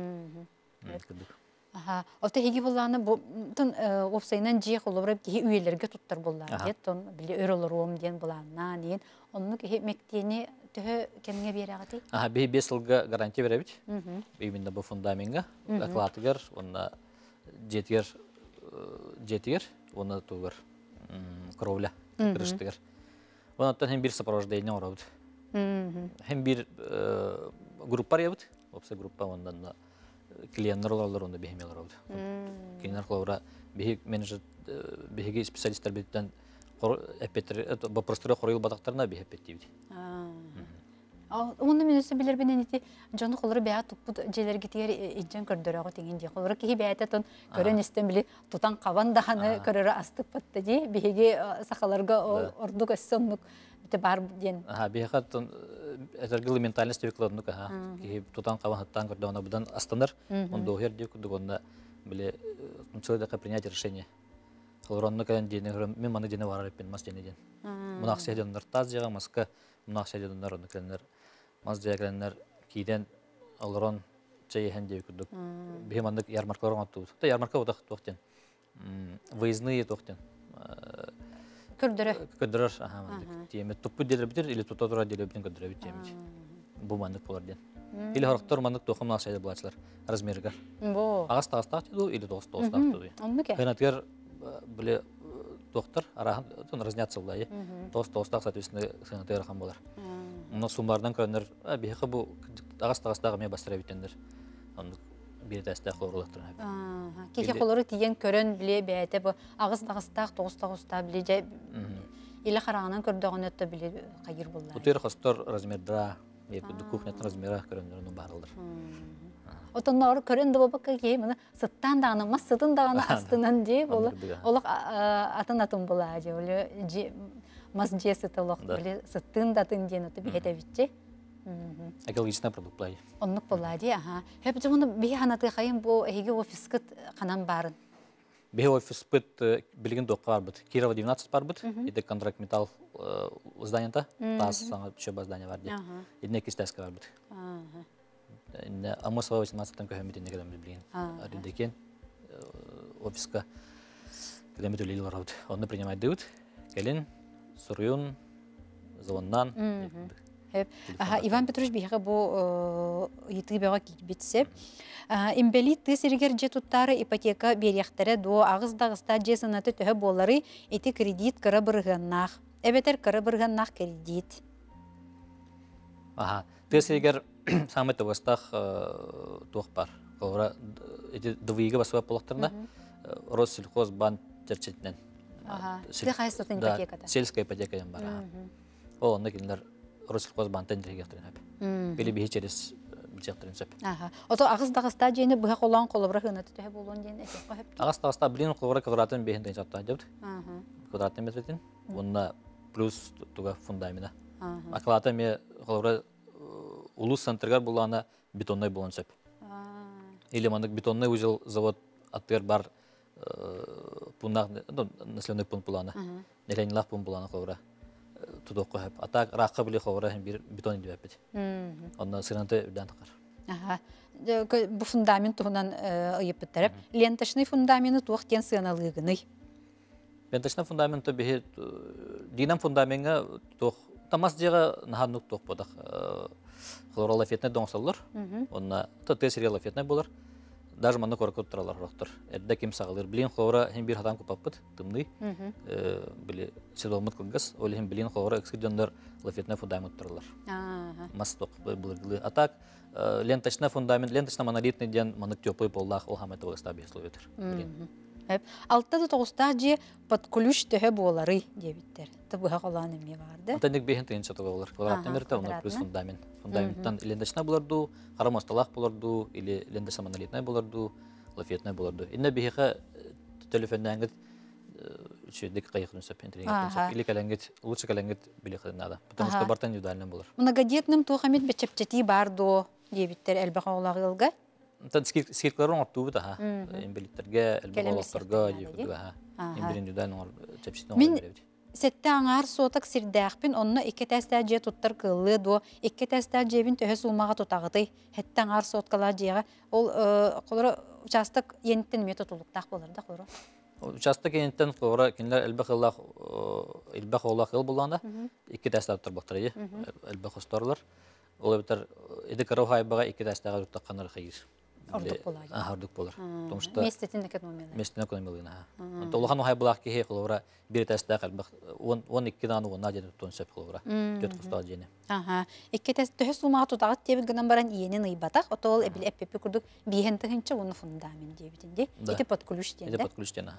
Ага, ота хеги булланы бу тон опсайнан жие холобрап ки үелерге туттар буллар дет, тон биле өрөлөрөм ден буланна ден. Онны ки мектени төһө кемге берагати? Ага, бе бес жылга гарантия беребит. Именно бу фундаментга, аклатыгар, онна жетер жетер, онна тугар кровля, крыштыгар. Оннан hem bir сопровождение орабыт. Hem bir группа ябыт, опса группа ондан клиенттер олар онда бехемелер орабыт. Клиенттер олар бехи менеджер бехиги специалисттер биттен эпетер вопростары хорыл батактарына бехепет дибит. Онда менесе билер бенен ити жону холору бая туппут желерге тигер иҗен көрдөрөгө теген ди. Холору ки бәйтә тон көрөн истен биле тутан кабан даганы көрөрө астык патты ди. Беге сахаларга ордук ассоннук бите бар ден. Ага, бега тон этергил ментальность векладнук ага. Ки тутан кабан хаттан көрдөгөнө будан астандар. Онда охер ди кудугонда биле мчылда принять решение. Холоронны кан дени мен маны дени барар эппен мас дени ден. Мунак седеннер тазыга маска мунак седеннер онукленер мас диагленер киден алрон чейхен ди кудук. Бемандык ярмаркалар атту. Та ярмарка утак токтен. Выездные токтен. Көрдөрө. Көрдөрөр ага. Теме туппу делер битер или тутатура делер битен көрдөрө бит теме. Бу мандык болар ден. Или характер мандык тохумнак сайда булачлар размерга. Бу. Агас тагыстак ду или тост тостак ду. Оннуке. Хенатер биле доктор арахан тон разняться булай. Тост тостак соответственно хенатер хам болар. Мына сумбардан көрөнөр бехе бу агас тагыстагы ме бастыра битендер. Онды бир тәстә хлорлыктыр. Ага. Кеке холору тиген көрөн биле бәйте бу агыс тагыстак тост тагыста биле же иле карагынан көрдөгөн өттө биле кайыр буллар. Бутер хостор размерда Епуду кухнят размера көрөндөрүн барылдыр. Отоннор көрөндө болбакка кей мына сыттан даганы, мас сытын даганы астынан же боло. Олак атын атын була же, оле же мас же сытылык биле сыттын датын ден өтө бете битче. Экологичный продукт плай. Оннук була ди, ага. Хеп жумуну би ханаты кайын бу эге офискыт канан барын. Бе офис бит билген доккар бит. Кирова девятнадцать бар бит. Иде контракт металл зданиента. Тас саңа чөбө здание бар ди. Идне кистеска бар бит. Ага. Инде Амосова восемнадцать-тан көмөт инде келем билген. Аридекен офиска келем төлөй бар бит. Аны принимать дают. Келин Суруюн звоннан. Ага, Иван Петрович биһиге бу йыты бага китбитсе. Имбели тесиргер же туттары ипотека берияхтары до агыз-дагыста же санаты төһө болары эти кредит кыра бырганнах. Эбетер кыра бырганнах кредит. Ага, тесиргер самый тогостах тух бар. Кора эти двига басва полактарна Россельхозбанк терчетнен. Ага. Ты хайстатын ипотекада. Сельская ипотека бар. О, онда киндер Россельхоз бантан директорын хәп. Били бихи через директорын сөп. Аха. Ото агыс дагыста жени быга колон колобра хына төһө болон ден эсеп кап. Агас тагыста билин кылгыра квадратын бехинден чапта деп. Аха. Квадратный метрден. Онна плюс туга фундамента. Аклата ме кылгыра улус центргар булана бетонный болон сөп. Или мандык бетонный узел завод аттыр бар пунак населенный пункт булана. Неленлах пункт булана кылгыра. Тудок кап. Атак ракы биле кылгыра бир бетон дип бит. Онна сырынты үдән такар. Аха. Бу фундамент тугунан ыйып битереп, ленточный фундаменты туак тен сыналыгыны. Ленточный фундаменты бе динам фундаментга тук тамас жага наханук тук бодак. Хлоролафетне доңсаллар. Онна тте сериалафетне булар. Даже маны коркут туралар роктор. Эрдә ким сагылыр. Билин хлора һәм бир хатан купаппыт. Тымны. Э биле седомыт кылгас, ол һәм билин хлора экскидондар лафетне фундамент туралар. Ага. Масток булырлы. Атак ленточный фундамент, ленточный монолитный ден маны теплый поллах ол һәм это стабиль словетер. Билин. Хәп. Алтта да тогыста же под ключ төһө болары дебиттер. Тыбыга калган эме барды. Антендик бехин тенче толар. Квадратный метр он плюс фундамент. Фундаменттан ленточный буларду, карамасталах буларду или ленточный монолитный буларду, лафетный буларду. Инне бехе телефондан чөдик кайыкны сөп интернет. Или калангет, лучше калангет билех надо. Потому что бартан индивидуальный булар. Многодетным тухамет бечепчети барду дебиттер элбага олагылга. Тан скикларын арту да. Имбилиттерге, элбагаларга җибдүгә. Имбилиндүдән ор чепчитен беребит. Сетте аңар сотак сирдәхпин, онны ике тәстә же туттар кыллы до, ике тәстә жебин төһө сулмага тутагыты. Хетте аңар соткалар жега, ол колора участок ентен метод улуктак болар да колора. Участок ентен колора кинләр элбахыллах элбахыллах ел булганда, ике тәстә туттар бактыры, элбахостарлар. Ол битер иде карахай бага ике тәстәгә тутканнар хәйр. Ардык булар. А, ардык булар. Потому что местетин экономиялар. Местетин экономиялар. Толган хай булак ки хлора бир тәстә калбак. он ике дан уна ден тон сөп хлора. Төт кыстал җене. Ага. Ике тәстә төһө сулмага тутагыт дебит гынан баран иенен ыйбатак, отол эбил эппе курдук биһен тыгынча уны фундамент дебитинде. Ите под ключ ден. Ите под ключ ден.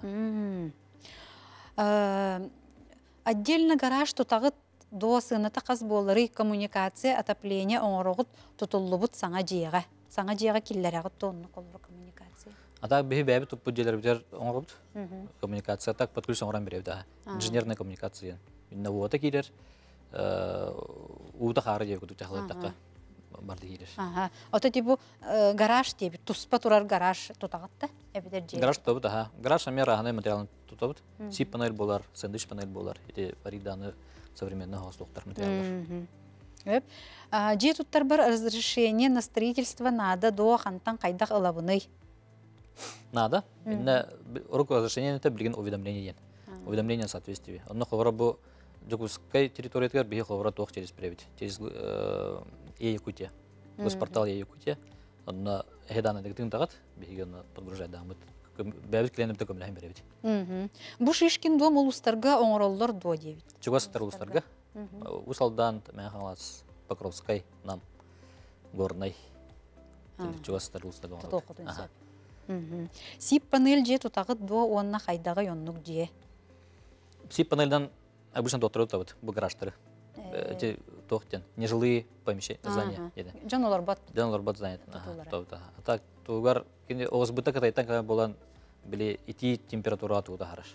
Э отдельно гараж тутагыт до сыната каз болары коммуникация, отопление оңорогут тутуллубут саңа жега. Саңа жега киллерагы тонны колор коммуникация. Ата бе бе туп бүҗеләр битер оңорубут. Коммуникация так подключ оңран береб да. Инженерная коммуникация. Инна вота килер. Э уда хары җег күтү тахлар такка. Барды килер. Ага. Ото типу гараж дип туспа турар гараж тутагатта. Эбидер җег. Гараж тобут аха. Гараж амера хана материалын тутабут. Сип панель болар, сэндвич панель болар. Эти вариданы современных хостуктар материаллар. Эп, же туттар бар разрешение на строительство надо до хантан кайдак ылабыны. Надо. Инна руку разрешение это билген уведомление. Уведомление соответствия. Онно ховра бу Жокускай территориятгар бихи ховра тох через превит. Через Е-Якутия. Госпортал Е-Якутия. Онно хедана дегтин тагат бихиген подгружать дамыт. Бәбит кленеп текем ләһим беребит. Мм. Бу шишкин дом улустарга оңроллар до дебит. Чугастар улустарга. Усалдан Мехалас Покровской нам горной. Чугастар улустарга. Тотокотунса. Мм. Сип панель же тутагыт до онна хайдага йоннук же. Сип панельдан обычно дотрут вот бу гаражтары. Эти тохтен нежилые помещения, здания. Жанолар бат. Жанолар бат здания. Ага. Так тугар кине озбыта катайтан кан болан биле ити температура туда хорош.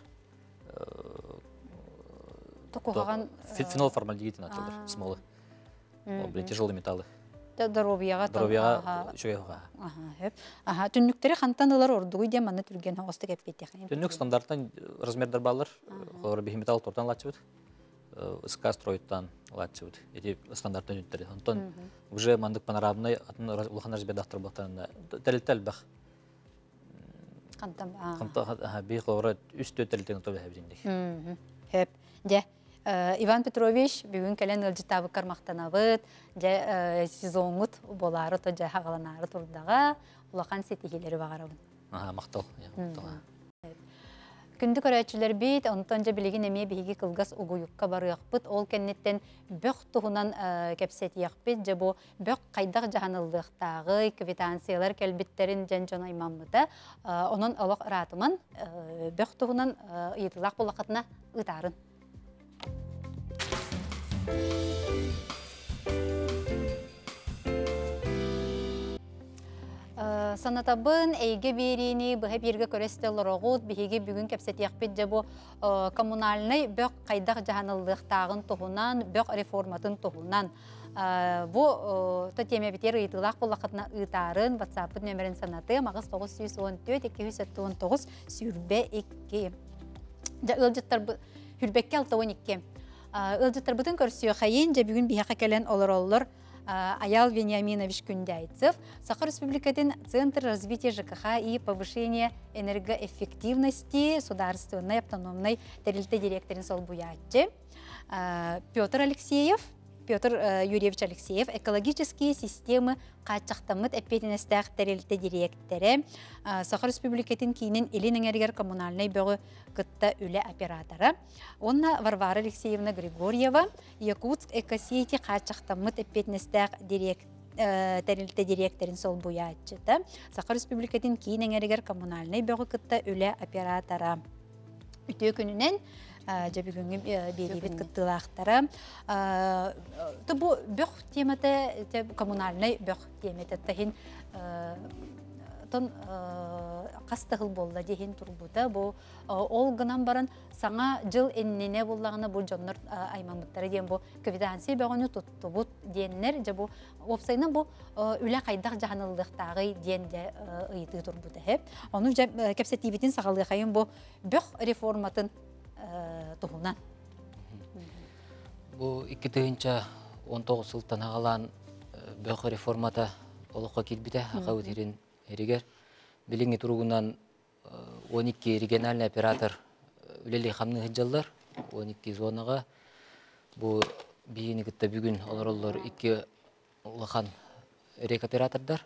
Токоган фенол формальдегид началдар, смолы. Биле тяжелые металлы. Здоровьяга. Здоровьяга чуга. Ага. Ага, түннүктери хантанылар ордугу де маны түрген хавасты кеппетти. Түннүк стандарттан размердар баллар, хлор металл тортан лачыбыт. СК строиттан лачыбыт. Эти стандарттан үттери. Антон уже мандык панорамный атын улахан разбедахтар бактарында тәлтәл бах. Кантам. Ага, би хлор үстө тәлтән тоба хәбиндик. Мм. Хеп. Де Иван Петрович бүгүн келен ылжытабы кармактанабыт, же сезонгут болары то же хагаланары турдага улахан сетихилери багарабын. Ага, мактал. Күндү көрөчүлөр бит, онтон же билигин эме биги кылгас угуюкка барыакпыт, ол кеннеттен бөк тугунан кепсетиякпыт, же бу бөк кайдак жаһанылдыктагы квитанциялар келбиттерин жан жана имаммыта, онон олок ратыман бөк тугунан ыйтылак булакатына ытарын. санатабын эйге берини быһа бирге көрестелорогут биһиги бүгүн кепсетиякпит жабу коммунальный бөк кайдак жаһанылдыктагын туһунан бөк реформатын туһунан бу та теме битер ыйтылак булакытна ыйтарын WhatsApp нөмерин санаты магыз тогуз жүз он төрт эки жүз он тогуз сүрбе эки. Ja ылжыттар хүрбекке алты он эки. Ылжыттар бутун көрсүө хайын же бүгүн бияка келен олор-олор Аял Вениаминович Күндяйцев, Саха Республикатын Центр развития ЖКХ и повышения энергоэффективности государственной автономной терилте директорин Солбуятче, Петр Алексеев, Петр Юрьевич Алексеев, экологические системы качақтамыт эппетинестәк терилте директоры, Саха Республикатын кейнен Элинеңергер коммунальный бөгі кытта үлі операторы, онна Варвара Алексеевна Григорьева, Якутск экосети качақтамыт эппетинестәк терилте директорин Солбуятчыта, Саха Республикатын кейнеңергер коммунальный бөгі кытта үлі операторы. Үтө күнінен жабигүнгү берибит кыттылактара. Бу бөх темата коммунальный бөх темата тахин тон кастыгыл болду дехин турбута. Бу ол гынан баран саңа жыл эннене боллагына бу жоннор аймамыттары ден бу квитанция бөгөнү туттубут деннер жабу опсайна бу үлө кайдак жаһанылдыктагы денде ыйты турбута хеп. Ону кепсетибитин сагалыгы кайын бу бөх реформатын туһунан. Бу икки тыгынча он тогуз жылдан агалан бөх реформата олокко килбите ака өтерин эригер билиңи туругунан он эки региональный оператор үлели хамны хыжаллар он эки зонага бу бийини кытта бүгүн олороллор икки улахан рек оператордар.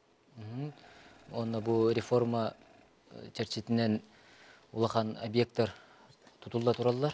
Онна бу реформа черчетинен улахан объекттер тутулла тураллар.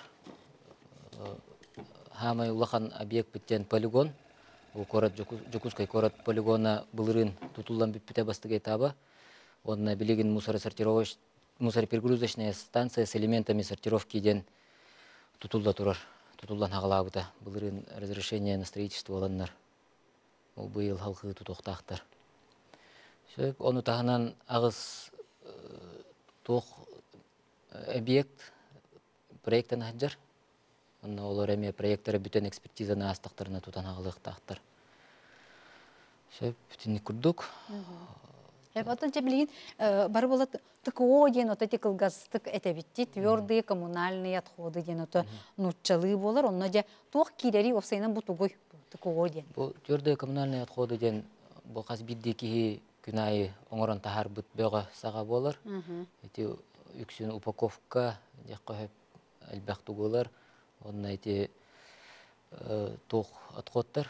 Хамай улахан объект биттен полигон. Бу корот Жукускай корот полигона былырын тутуллан биппите бастыгы этабы. Онна билигин мусоросортировочная мусороперегрузочная станция с элементами сортировки ден тутулла турар. Тутуллан хагалабыта былырын разрешение на строительство аланнар. Ол быйыл халкы тутуктактар. Сөп ону тагынан агыс тох объект проекттен хаджар. Онна олар эме проекттары бүтен экспертизаны астактарына тутан агалыктактар. Сөп бүтүн курдук. Потом жабилин бар болот ТКО ден ота текилгастык этебитти твердые коммунальные отходы ден ота нутчалы болар. Онна же тох кирери опсайнан бутугой ТКО ден. Бу твердые коммунальные отходы ден бу каз биддики күнайы оңорон тахар бут бөга сага болар. Эти үксүн упаковка жакка элбак тугулар. Онна эти тох отходтар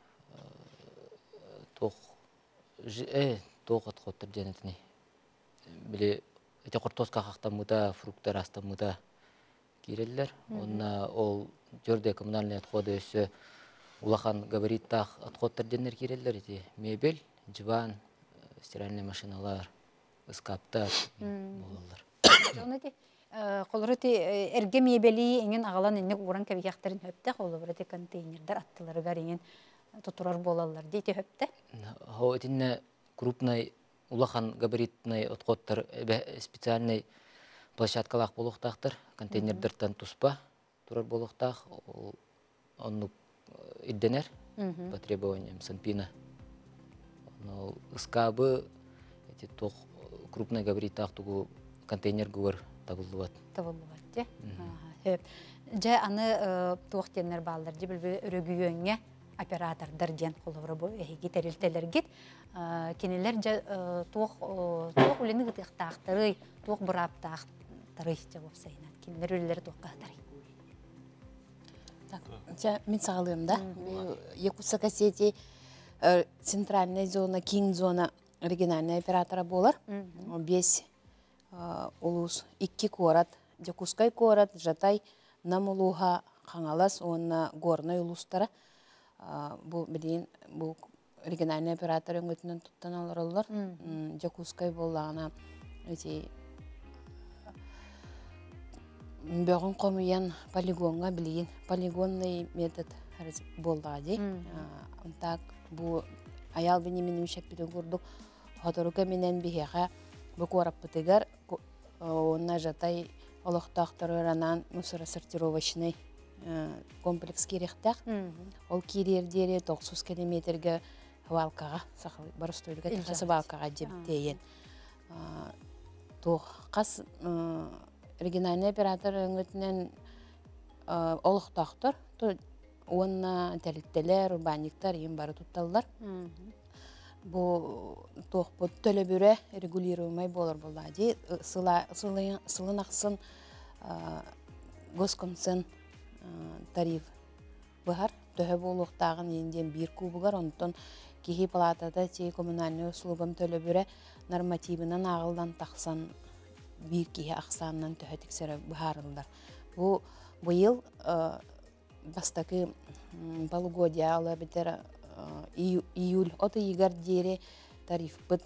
тох э тох отходтар денетини. Биле эти кортоска хактамыта, фруктар астамыта киреллер. Онна ол жөрдө коммунальный отходы өсө улахан габариттах отходтар денер киреллер. Эти мебель, диван, стиральный машиналар, эскаптар болалар. Жонати колорати эрге мебели эңен агалан энне уран кебияктарын хөптө колорати контейнердер аттыларга эңен тутурар болалар дейти хөптө. Хо этинне крупный улахан габаритный отходтар специальный площадкалах болуктактыр, контейнердерден туспа турар болуктак, онну идденер по требованиям Санпина. Но скабы эти тох крупный габариттах тугу контейнер гуар табылдыбат. Табылдыбат, те? Хөп. Жа аны туактеннер балдар, же билбе өрөгүйөңө оператордар ден колобро бу эги терилтелер гит. Кенелер жа туак туак улени гытыктактары, туак бураптактары же болсайна. Кенелер үлелер туактактары. Так, жа мен сагалыым да. Якутск сети центральная зона, Кинг зона региональный оператора болар. Бес улус икки корат, Жакускай корат, Жатай, Намулуха, Хангалас, он горный улустара. Бу билин бу региональный оператор өңөтүнөн туттан аларлар. Жакускай боллагана эти бөгөн комуян полигонга билин полигонный метод болдады. Так бу Аял Вениаминович Петербургдук Хоторука менен бихеха бу кораппытыгар онна жатай олохтақтарыранан мусоросортировочный комплекс керектақ. Ол кирердері тоғыз километрге валкаға, барыстойдыға тихасы валкаға жебтейен. Тоқ қас региональный оператор өңітінен олықтақтыр. Онна тәліттелер, урбаниктар, ең бары тұтталылар. Бұл тоқ бұл төлі бүрі регулируемай болыр болды. Сылын ақсын госкомсын тариф бұғар. Төхі болуқтағын енден бір кубығар. Онтон кейі палатада тей коммунальный услугам төлі бүрі нормативынан ағылдан тақсан бір кейі ақсанынан төхі тексері бұғарылдар. Бұл бұйыл бастакы полугодия алы бітер июль оты егер дере тариф бұд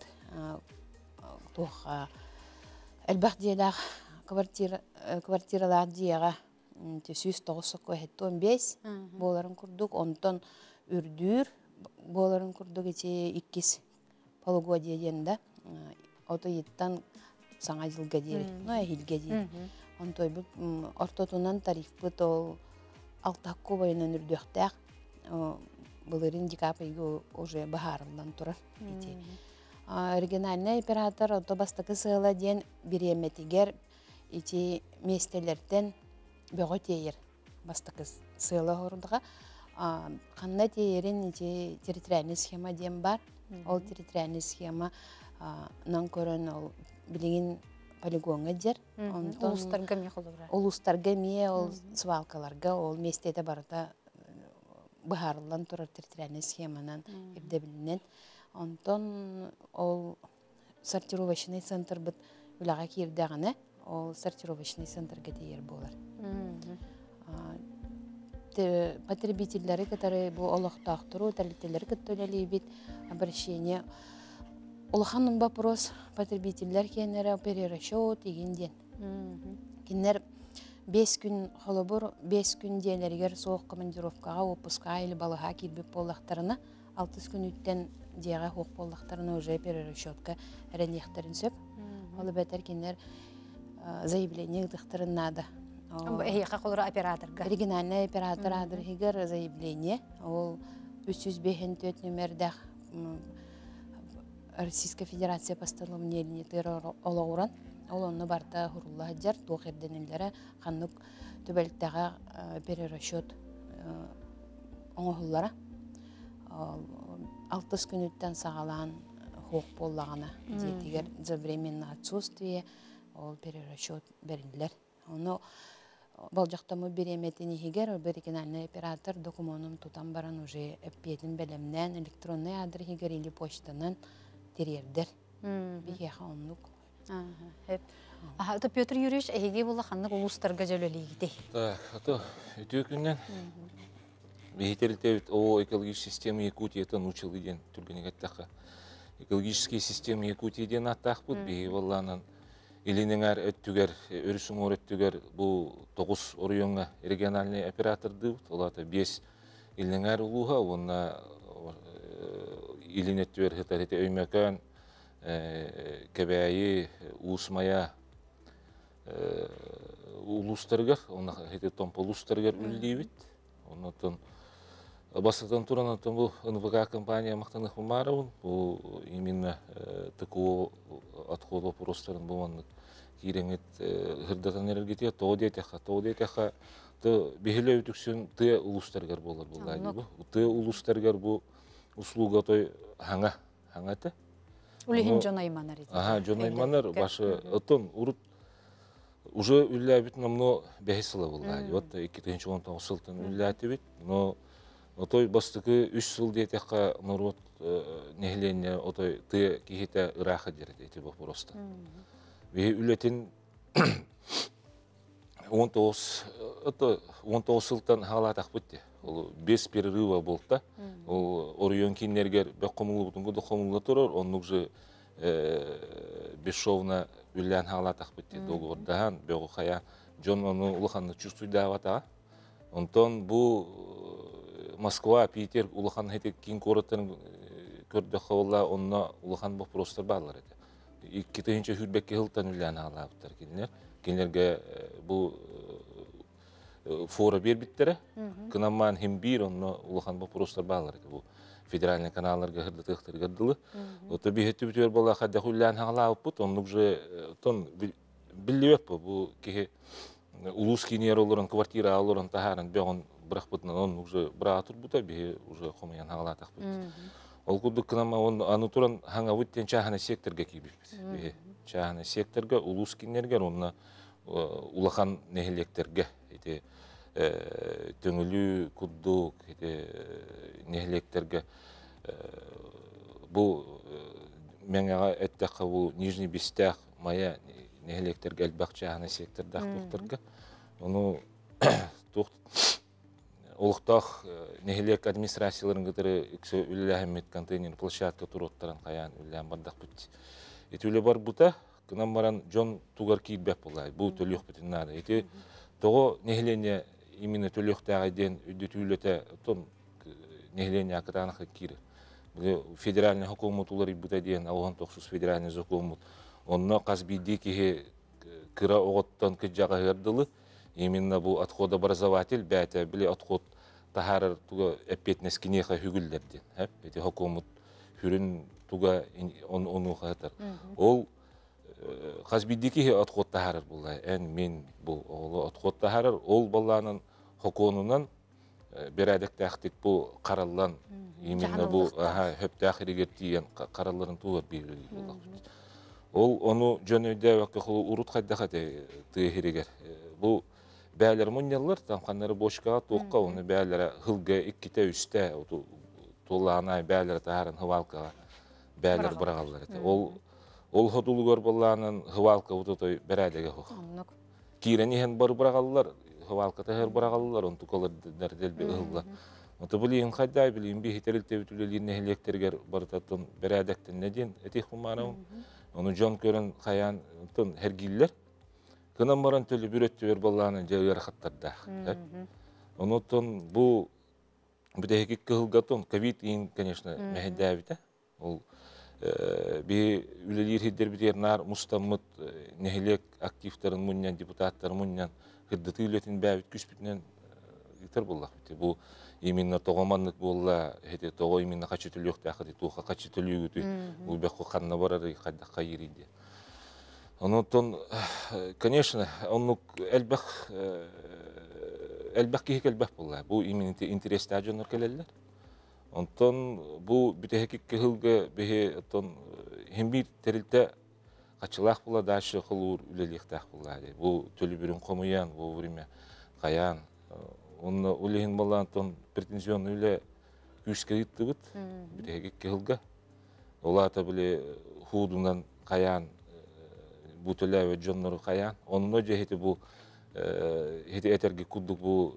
тоға әлбақ дейлақ квартиралар дейға сүз тоғыз көйетті он бес боларын күрдік, онтон үрдүр боларын күрдік ете иккіз полугодия денді оты еттен саңа жылға дейі, но әйілге дейі. Онтой бұл ортотунан тариф бұд ол алтақ көбайынан үрдіқтәқ бұлырын декапайғы уже бағарылдан тұрар. Региональный оператор отобастықы сығыла ден береметігер ете местелерден бөғі тейір бастықы сығыла ғорындыға. Қанна тейерін ете территориальный схема ден бар. Ол территориальный схема нан көрін ол білеген полигонға дер. Улустарға ме қолыбыра? Улустарға ме, ол свалкаларға, ол местеде барыда бұхарылан тұрар территориальный схеманан ирдебілінен. Онтон ол сортировочный центр бұд үліға кердіғаны, ол сортировочный центрге дейір болар. Потребительдері кітары бұл олықтақтыру, тәліктелері кіттөлелей бет обращение. Олханның вопрос потребительдер кенері перерасчет егенден. Кенер бес күн холобур, бес күн дейлергер соқ командировкаға, опусқа или балыға келбеп болақтарына, алтыз күн үттен дейға хоқ болақтарына уже перерасчетка әрінектерін сөп. Олы бәтер кенер заявление ғдықтырын нады. Эйқа қолыра операторға? Региональный оператор адыр хигер заявление. Ол үч жүз беш төрт нөмірдәқ Российская Федерация постановление олауыран. Ол оны барда хұрулла жар, тоқ ерденелері қанық төбәліктіға перерасчет оңығылары. Алтыз күніттен сағалан хоқ боллағына детігер за временное отсутствие ол перерасчет берінділер. Оны балжақтамы береметіне хигер, региональный оператор документум тутан баран уже әппетін бәлемнен, электронный адрес хигер или почтанан терердер. Бейеға онлық. Ата Петр Юрьевич, әйге болы қанық ұлыстарға жөлелейді? Так, ата, өте күннен бейтерілтәуіт о экологический система Якутиятан учыл еден түргенег әттаққа. Экологический система Якутияден аттақ бұд, бейі болланан Илинен әр өттігер, өрісің ор өттігер бұл тоғыз орионға региональный операторды бұд, олата бес илинен әр ұлуға, онна илин өттігер ғытар еті өймәкән, кәбәйі, уысмая улустаргар, онна еті томпа улустаргар үлдей біт. Оннан басықтан тұран бұл эн вэ ка компания мақтанық бұмарауын, бұл именно ТКО отход вопростарын болманлық кейреңет ғырдатан әргетеге тоғы дейтеқа, тоғы дейтеқа бігілі өтіксен ты улустаргар болар бұл. Ты улустаргар бұл услуга той хаңа, хаңаты. Улихин жонайманар еді. Ага, жонайманар, башы ұттын ұрыт уже үлі әбіт намно бәйсілі болға. Вот екі тысячи он тоғыз сылтын үлі әті бет, но отой бастықы үш сыл дейтеқа нұрот нехленне отой ты кейхеті ұрақы дерді еті бұл просто. Ве үлетін он тоғыз сылтан халатақ бітті. Ол бес перерыва болта. Ол орион кейнергер бәк қомылы бұтынғы да қомылы тұрыр. Онлық же бешовна үлән халатақ бітті. Доғырдаған бәғі қая жон оны ұлықанны чувствуйда аватаға. Онтон бұл Москва, Питер, улахан хетек кин коротын көрді қауыла онына улахан вопростар балар еді. Икки тыйынча хүрбекке хылтан үлән алабыттар келінер. Келінерге бұл фора бербиттері, кынаман хем бир, онына улахан вопростар балар еді. Бұл федеральный каналларга хырды тыхтыр гырдылы. Ота бихетті бүтер бола қадда хүлән алабып бұд, онлық же тон біллебек бұл кеге улус кинер оларын, квартира оларын тахарын беғын бірақ бұдынан, он уже бұраға тұр бұда, бе уже қомаян ағалатақ бұд. Ол күдік кінама, аны тұран хаңа өттен чағына секторға кейбіп. Чағына секторға, улус кинергер, онына улахан нехелектерге, төңілі, күддік, нехелектерге. Бұл мәңіға әттіққа бұл Нижний Бестяқ, мая нехелектерге әлбақ чағына сектордақ тұқтырға. Оны олықтақ нехелек администрацияларын ғытыры үксі үлі әхімет контейнер площадка тұроттарын қаян үлі әм бардақ бұд. Эти үлі бар бұта, кінам баран жон туғар кейбәп болай, бұл төліқ бүтін нады. Эти тоғы нехелене именно төліқтағы ден үдді түйілеті тон нехелене ақытанақы кейрі. Федеральный хокумут улары бұта ден, ауған тоқсыз федеральный хокумут. Онына қазбейді кеге кыра оғыттан күджаға ғырдылы, именно бұл отходообразователь бәті біле отход тахарыр туға әппетнес кенеға хүгілдерден. Әппеті хокумут хүрін туға оны қағытар. Ол қазбейдекі отход тахарыр бұлай. Ән мен бұл оғылы отход тахарыр. Ол баланың хоконынан берәдік тәқтік бұл қаралан, именно бұл хөпті ақырегер тиген қараларын туғар берілі болақ. Ол оны жөн өйді өккі құлы ұрут қайдаға түйірегер. Бұл бәлер мұнялар, тамқанлары бошқаға тоққа, оны бәлері ғылға иккіте үсті, толағынай бәлері тағарын ғывалқаға бәлер бірағалар. Ол ғыдулы көр болағының ғывалқа ұтытой бәрәдеге ғық. Кейрен ехен бар бірағалар, ғывалқа тағыр бірағалар, оны тұқалар дәрделбе ғылға. Оты білейін қайдай, білейін бей хетерілте бүтілелерін әхелектергер бардатын бәрәдектен неден әтек құмарауын. Оны жон көрін қаян әргейлер. Кынан баран төлі бүрөтті бер баллағының жауыр қаттардақ. Оны тұн бұл бүдәйгі кығылғатын, ковид ең, конечно, мәхеді әбіті. Ол бей үлелер хеддер бітер нар мұстамыт нәхелек активтарын мұннян, депутаттарын мұннян қырдыты үлетін бәбіт күш бітінен етір болақ біті. Бұл именно тоғаманлық болла, тоға именно қачы төлі өқтәқі, тоға қачы төлі өті, бұл бәққы қанна барары қайдаққа ерейді. Онытон, конечно, он әлбәқ әлбәқ кейік әлбәқ болла. Бұл именно интересті ажонар кәлелер. Онтон, бұл бүтәхекік кәхілгі бәхе хембір тәрілті қачылақ болла, дашы қылуыр үлелектәқ болла. Бұл төлі бүрін қомыян, бұл время қаян. Оны үлеген болла, претензион үлі күшке етті бұд, бүтәхекік кәхілгі. Ола ата біле худынан қаян бутулай ve jonları kayan. Onun önce heti bu heti etergi kudduk bu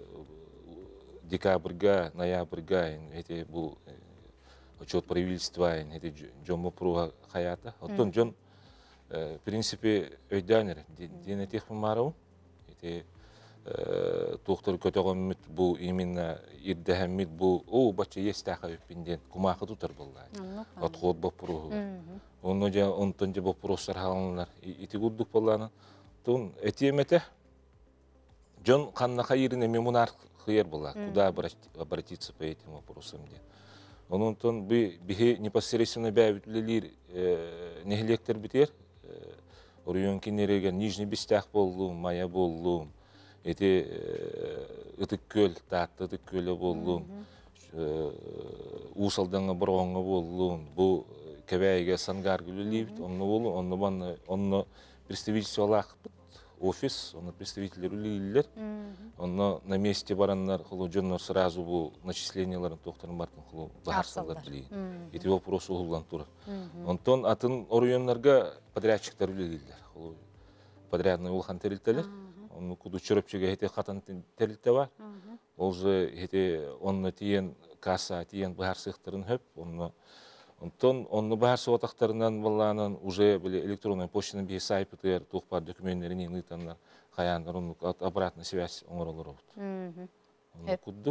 декабрьга, ноябрьга, heti bu отчет правительства, heti jonmu pruha hayata. Oton jon в принципе ödənir. Denetih marav. Heti toxtor kötəğəmmit bu именно irdehamit bu o başa yestağı öpünden kumağı tutar bollar. Отход bu pruhu. Onu ja ondan ja bu proslar halanlar. Iti gudduk bollarını. Ton etiyemete Jon kanna hayırına memunar хыер была, куда обратиться по этим вопросам. Onun ton bir bir непосредственно бәйбітлелер нехелектер бітер. Орыйонки нереген Нижний Бестяқ болуым, Мая болуым, эти ытык көл, татты ытык көлі болуым, усалдаңа бұрғанға болуым, бұл кәбәйге сангар көлелейбіт, онны болуым, онны представительство лақпыт. Офис, он представители рулилер, он на месте бараннар холодженнар сразу был начисленияларын тоқтарын бартын холо бахарсалар били. Эти вопросы угулган тура. Он тон атын орыйоннарга подрядчиктар рулилер. Подрядный улхан терилтелер. Он куду чөрөпчүгө эти хатын терилте бар. Ол же эти онны тиен касса тиен бахарсыктарын хөп, онны Онтон, онны бахарсы отақтарынан балланын уже были электронной почтаны бей сайпытыр, тухпар документтерini нытаннар, хаяндар, онны обратная связь оңыролыр олды. Онны куддук,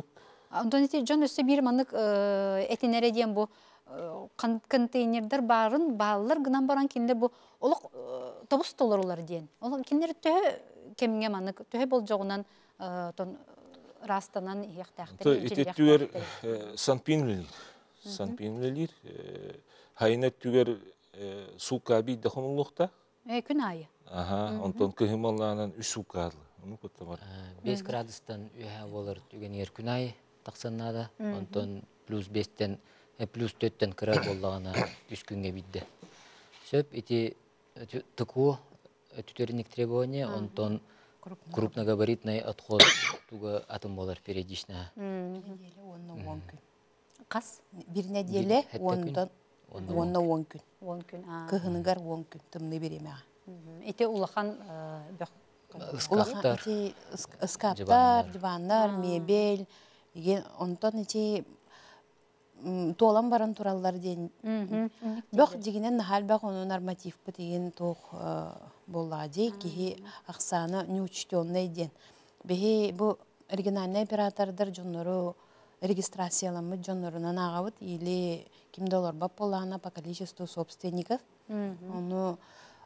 Онтон ити жон өссө бир маннык этинере диен бу контейнердер барын баалар гынан баран кинде бу олок тобус толорулар диен. Ол киндер төһө кемге маннык төһө болжогунан тон растанан ихтахтер итеттүгер санпинлер санпинлер хайнет түгер сука би дохомлукта э күн айы. Аха, онтон кыһымаллаанан үс сукаарлы. Ону коттамар. бес градустан үһә болар түгенер күнай тақсаннада. Онтон плюс бестен плюс төрттен кыра боллагана үч күнгө бидде. Сөп ити тыку түтерник требование, онтон крупногабаритный отход туга атом болар периодично. Неделе онна он күн. Кас Бир неделе ондан онна он күн. он күн. Кыһыныгар он күн тымны беремега. Ити улахан бөх Ыскаптар. Ити ыскаптар, диваннар, мебель, еген онтон ити толан баран тураллар ден. Бөх дегенен нахал бах оны норматив деген тох боллади ки аксаны неучтенный ден. Бехи бу оригинальный оператордар жоннору регистрацияланмы жоннорунан агабыт или ким доллар бап болана по количеству собственников. Ону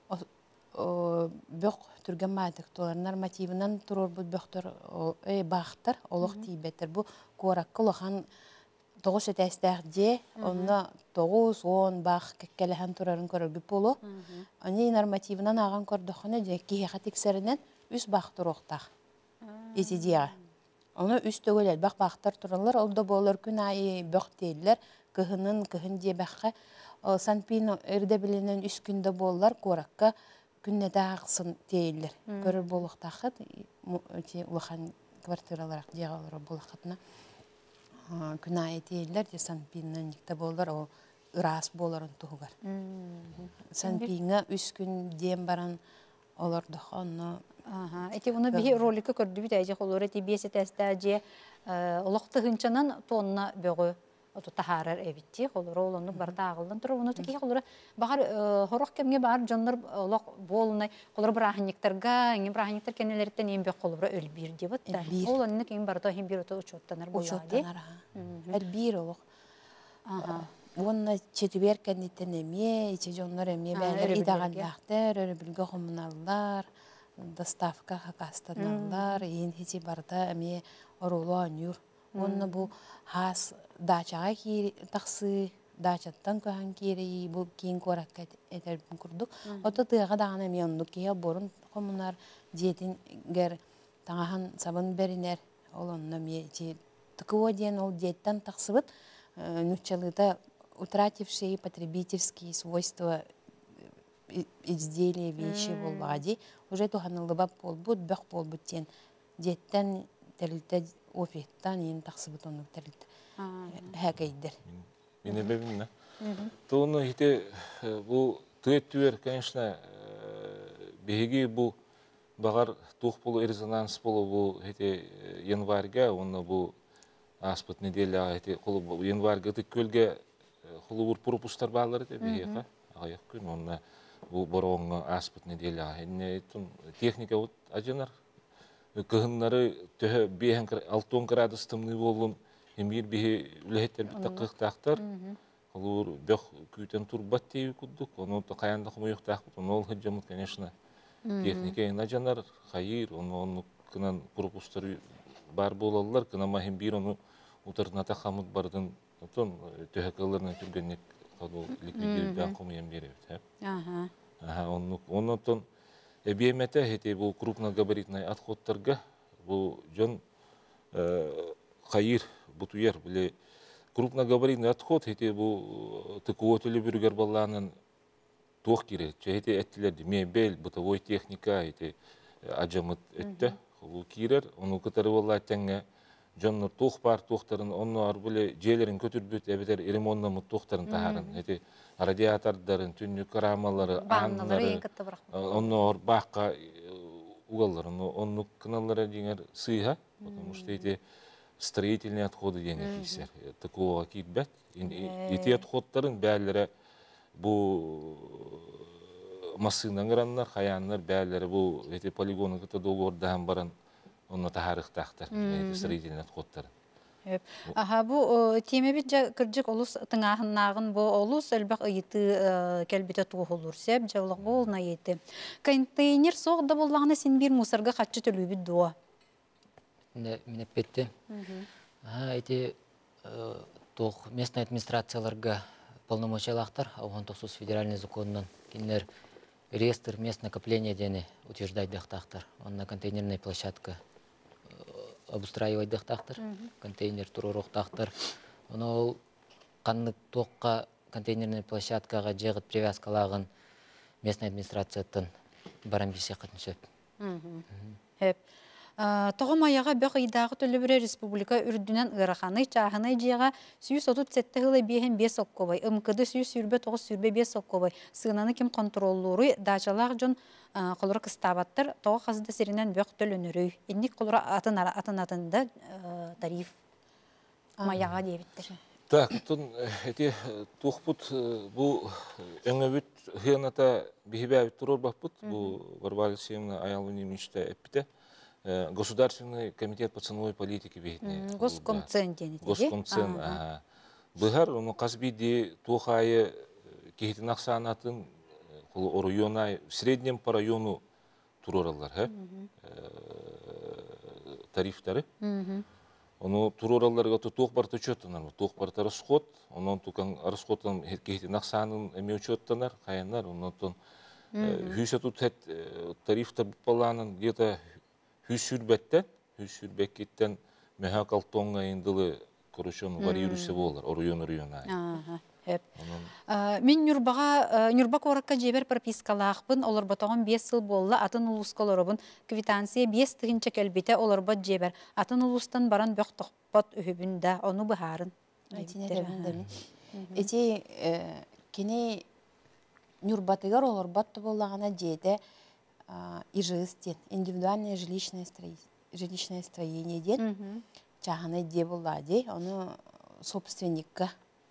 бөх түрген маатык толар нормативынан турор бу бөхтөр э бахтар олох тийбеттер бу коракка лохан тогуз этестер же онна тогуз он бах кеккелехан турарын көрөргүп болу. Ани нормативынан аган көрдөхөнө же кихе тексеринен үс бах туруктак. Эти дия. Оны үс төгөлөр бах бахтар туралар олдо болор күн айы бөх дейлер кыһынын кыһын же бахка санпин эрде биленен үс күндө боллар коракка күнне дагысын дейлер. Көрөр болуктакыт эти улахан квартиралар жагалар болуктатына. Күн айы дейлер же санпиннен никте боллар о ырас болорун тугар. Санпинга үс күн дем баран олар дохонно. Ага, эти уны би роликы көрдү бит ажы холор эти бесе тестажы олоқты хынчанан тонна бөгө ото тахарар эбитти холор олону барда агылдан туруп уну теки холор багар хорох кемге бар жоннор олок болунай холор брахниктарга эми брахниктар кенелерден эми бек холор өлбир деп атта. Олонны кем барда хем бир ото учоттанар бояди. Элбир олок. Ага. Онна четверка нитенеме, иче жоннор эме бәлер идагаллактар, өрөбүлгө коммуналлар, доставка хакастаналлар, ен хити барда эме орулуан юр. Онна бу хас дачага кири таксы, дачаттан көһөн кири бу кийин коракка этербин курдук. Ото тыга дагана эме онну кия борун коммунар диетин гер тагахан сабын беринер. Олонна эме иче тыкыо диен ол диеттен таксыбыт нучалыта утратившие потребительские свойства изделия, вещи в Уллади, уже туханалыба полбут, бэх полбут тен. Деттен терилте офиттан ен тақсыбытонлық терилте. Хәкейдер. Мен бәбім, на? Тоны хите, бұл түйеттуер, конечно, беги бұл бағар тух болу резонанс болу бұл хите январьга, оны бұл аспыт неделя хите қолу январьга тік көлге қолу бұр пропустар бағалар ете беги, ағаяқ күн, оны бұл боронға аспыт неделя техника от ажанар. Кыһыннары төһө бейһен алтон градус тымны болун эмир бихи үлехеттер битта кыктактар олур бөх күтен турбат тейби куддук ону каянда хумуюктак ол хыджамыт конечно техника ина жанар хайыр ону ону кынан пропустар бар болалар кына махим бир ону утарната хамыт бардын отон төһө кылырны түргенник калу ликвидирден хумуям беребит аха аха ону онотон Эбиемете хете бу крупногабаритный отходтарга бу жон хайыр бутуер биле крупногабаритный отход хете бу тыкуотулы бүргер балланын тох кире хете эттилерди мебель бытовой техника хете ажамыт этте бу кирер ону кытары болла теңге жоннор тох бар тохтарын ону ар биле жээлерин көтүрбүт эбетер ремонтнамыт тохтарын тахарын хете радиатордарын, түннүк рамалары, аннары, оннор баққа угалларын, оннук каналлары деңер сыйха, потому что эти строительные отходы деңер кейсер. Такого кейтбәт. Эти отходтарын бәлері бұл массынан ғыранлар, хаянлар бәлері бұл эти полигоны кіті долуордаhan баран, онна тахарықтақтар, эти строительные отходтары. Эп. Аха, бу теме бит кыржык олус тыңаһыннагын бу олус элбак ыйты келбите туһулур сеп жаулык болна йети. Контейнер согда боллагына син бир мусорга катчы төлүбүт дуа. Мене мене петте. А эти тох местная администрацияларга полномочиялактар, он тохсус федеральный законнан кинлер реестр мест накопления дени утверждать дахтактар. Он на контейнерной площадке обустраивать дахтактар, контейнер турурухтактар. Он ол каннык токка контейнерная площадкага жегыт привязкалагын местная администрациятын барам бисе катнышып. Эп. Тоғым аяға бөқ идағы төлі республика үрдінен ұрақаны чағыны жиға сүйіс отут сәтті ғылы бейін бес оққобай. Үмкіді сүйіс сүрбе тоғыз сүрбе бес оққобай. Сығынаны кем контроллуры дачалақ жон қолыры қыстабаттыр. Тоғы қазыда серінен бөқ төл өнірі. Еннік қолыры атын-атында тариф маяға дейбіттір. Так, тон эти тухпут бу өңөбүт хыяната бихибәбит турор баппут. Бу Варвара Алексеевна аялыны мечта эппите. Государственный комитет по ценовой политике бейтне. Госкомцен денег. Госкомцен. Быгар, ну казбиди тухайы кехитинак санатын районай в среднем по району туроралар, тарифтары. Оно турораларга тух барты чөттөнөр, тух барты расход, онон тукан расходтан кехитинак санын эме чөттөнөр, каяндар, онон хүсөтүт тарифта баланын где-то Хүсүрбеттен, хүсүрбеккеттен мәһә калтонга индылы коррупцион варьирусе болар, район-район ай. Мен Нюрбаға, Нюрбак оракка жебер пропискалақпын, олар батағын бес сыл болы, атын улускаларыбын квитанция бес тығынча кәлбете олар бат жебер. Атын улустан баран бөк тоқпат үхібінде, оны бұхарын. Эти кене Нюрбатыгар олар батты болағына жейді, ижыстен, индивидуальное жилищное строение, жилищное строение ден, чағаны де болады, оны собственникка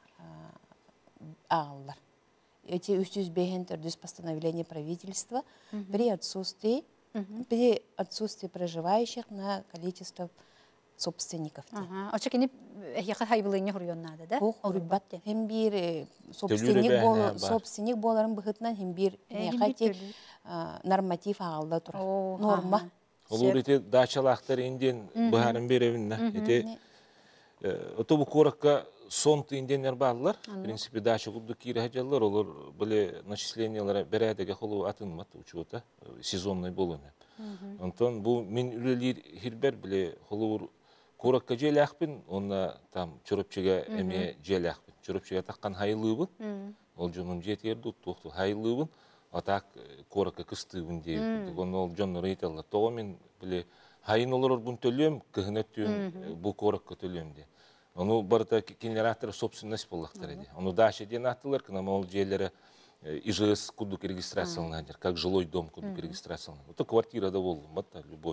ағалар. Эти үстіз бейхен түрдіс постановление правительства при отсутствии, при отсутствии проживающих на количество собственников. Оча кені яқы хайбылыне хұрыйон нады, да? Урбат. Hem bir собственник боларын бұғытынан hem bir неқати норматив ағалда тұр. Норма. Олар ете дачалақтар инден бұхарын беревінна. Ото бұл қораққа сонты инденер бағылар. В принципе, дача құлды кері хәжалар. Олар біле начислениялары бәрәдеге қолу атынмат учета сезонный болуына. Онтан бұл мен үлелер хирбер біле қолуыр Коракка желяхпин, онна там чоропчега эме желяхпин. Чоропчега таккан хайлыбын, ол жонун жетерди, тоқту хайлыбын, атак коракка кыстыбын дейбін. Оны ол жон рейталар. Тоғы мен біле хайын олар бұн төлем, кығынеттен бұл коракка төлем де. Оны барыта генераторы собственность болақтар еді. Оны дача ден аттылар, кынама ол жерлері ИЖС кудук регистрацияланадыр, как жилой дом кудук регистрацияланадыр. Это квартирада болды, мата любой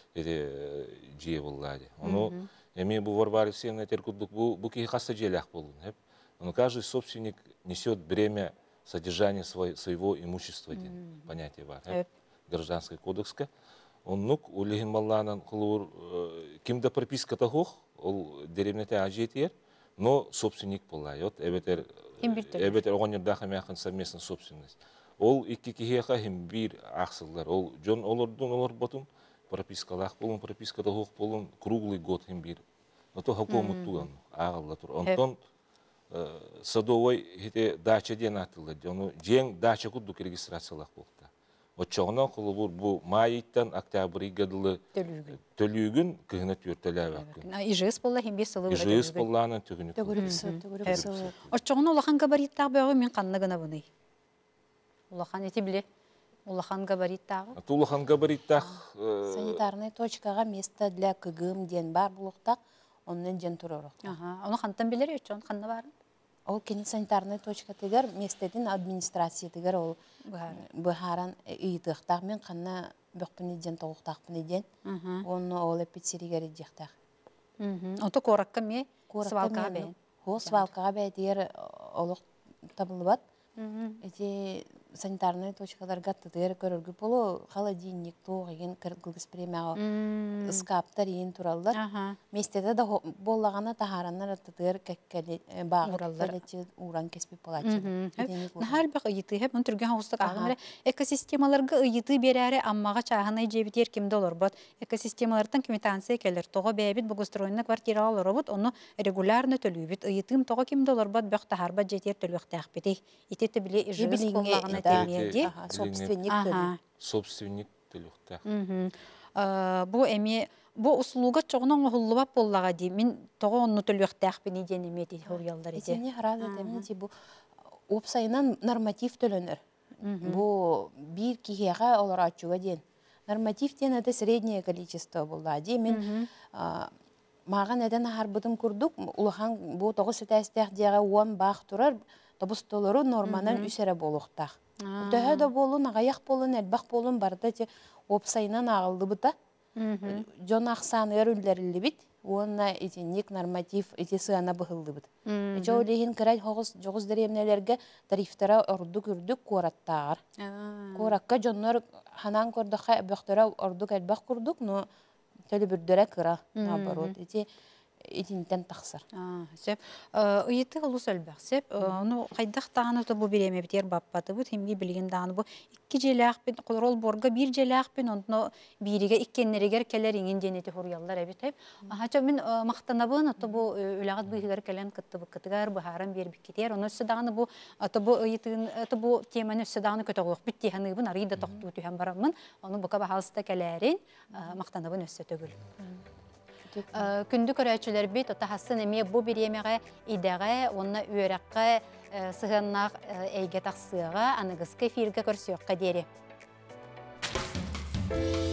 жие болды. Оны эми бу Варвара Алексеевна тер кудук бу кихи хаса желях болды. Но каждый собственник несет бремя содержания своего имущества, понятие бар. Гражданский кодекска. Он нук улихин малланан кылур кимда прописка тахох, ол деревнете ажетер, но собственник полает. Эбетер эбетер огонер даха мяхан совместная собственность. Ол икки кихеха хим бир ахсылдар. Ол жон олордун олор ботун пропискалах болун, прописка тахох болун круглый год хим бир. Но то хакомут туган агалла тур. Онтон садовой хите дача ден атылды. Оны жең дача кудук регистрациялах болду. Отчоғына құлыбыр бұл майыттан октябрь гадылы төлігін кігіні түртілі әвәкін. Ижыз болла хембе сылы бұра Ижыз болланы түгіні көрі. Отчоғына олақан габариттағы бәуі мен қанны ғына бұны. Олақан еті біле? Олақан габариттағы? Олақан габариттақ... Санитарный точкаға место для кігім ден бар бұлықтақ, онын ден тұры ұрық. Оны қанттан білер өтчоғын қанны барын? Ол кені санитарный точка тегер, местеден администрация тегер ол бұхаран үйдіқтақ мен қанна бүқтін еден, тоғықтақпын еден, оны ол эпицеригер едіқтақ. Онты қораққа ме? Свалқаға бәйін? Ол свалқаға бәй дегер олық табылы бат. Эти санитарный точкаларга тытыр көрөргү боло холодильник тоогеген кыргыз премиага скаптар ин тураллар. Местеде да боллагана тахараннар тытыр кеккели багыраллар уран кеспи болачы. Нахар бак ыйыты хеп он түргөн хостак агымре экосистемаларга ыйыты берәре аммага чагына жебитер ким долор бот. Экосистемалардан квитанция келер. Того бебит благоустроенный квартира алыр бот, оны регулярно төлүбүт. Ыйытым того ким долор бот, бак тахарба жетер төлөктәк бити. Итете биле ижес коллагына темиеди. Собственник төлү. Собственник төлөктәк. Бу эми бу услуга чогунан хуллубап боллага ди. Мен того онну төлөктәк бини денемети хорьялдар иде. Эсене харада темити бу опсайынан норматив төлөнөр. Бу бир кихега олар ачуга ден. Норматив тен это среднее количество болла ди. Мен маган эден харбытым курдук. Улахан бу тогуз сетәстәк дияга он бак турар. Табыстолору норманан үсере болуктак. Төһө да болун, агаяк болун, элбак болун барда те опсайынан агылды бута. Жон аксан өрүллерилли бит. Онна этинник норматив эти сыана быхылды бит. Жо лехин край хогус жогуз деремнелерге тарифтара орду күрдүк кораттар. Коракка жоннор ханан кордоха бөхтөрө орду элбак курдук, но төлө бүрдөрө кыра. Наоборот, эти этинтен тахсар. Сеп, ыйыты улус элбак. Сеп, ну кайдах таганы то бу биреме битер баппаты бу химги билген даганы бу икки желак бит колрол борга бир желак бит онно бириге иккеннеригер келер иңин денети хорьялдар эбит. Хача мен мактанабын то бу үлагат быгыр келен кытты бу кытыгар бу харам бербик кетер. Оны сыдаганы бу то бу ыйытын то бу теманы сыдаганы көтөгөк бит тиханыбын арыйда токтуу түһән барамын. Оны бу каба халста келерин мактанабын өссө төгүл. Күндү көрәчүләр бит отаһасын эме бу биремеге идеге, онна үөрәккә сыгыннак әйге тахсыга, аныгыз кефирге көрсөккә дере.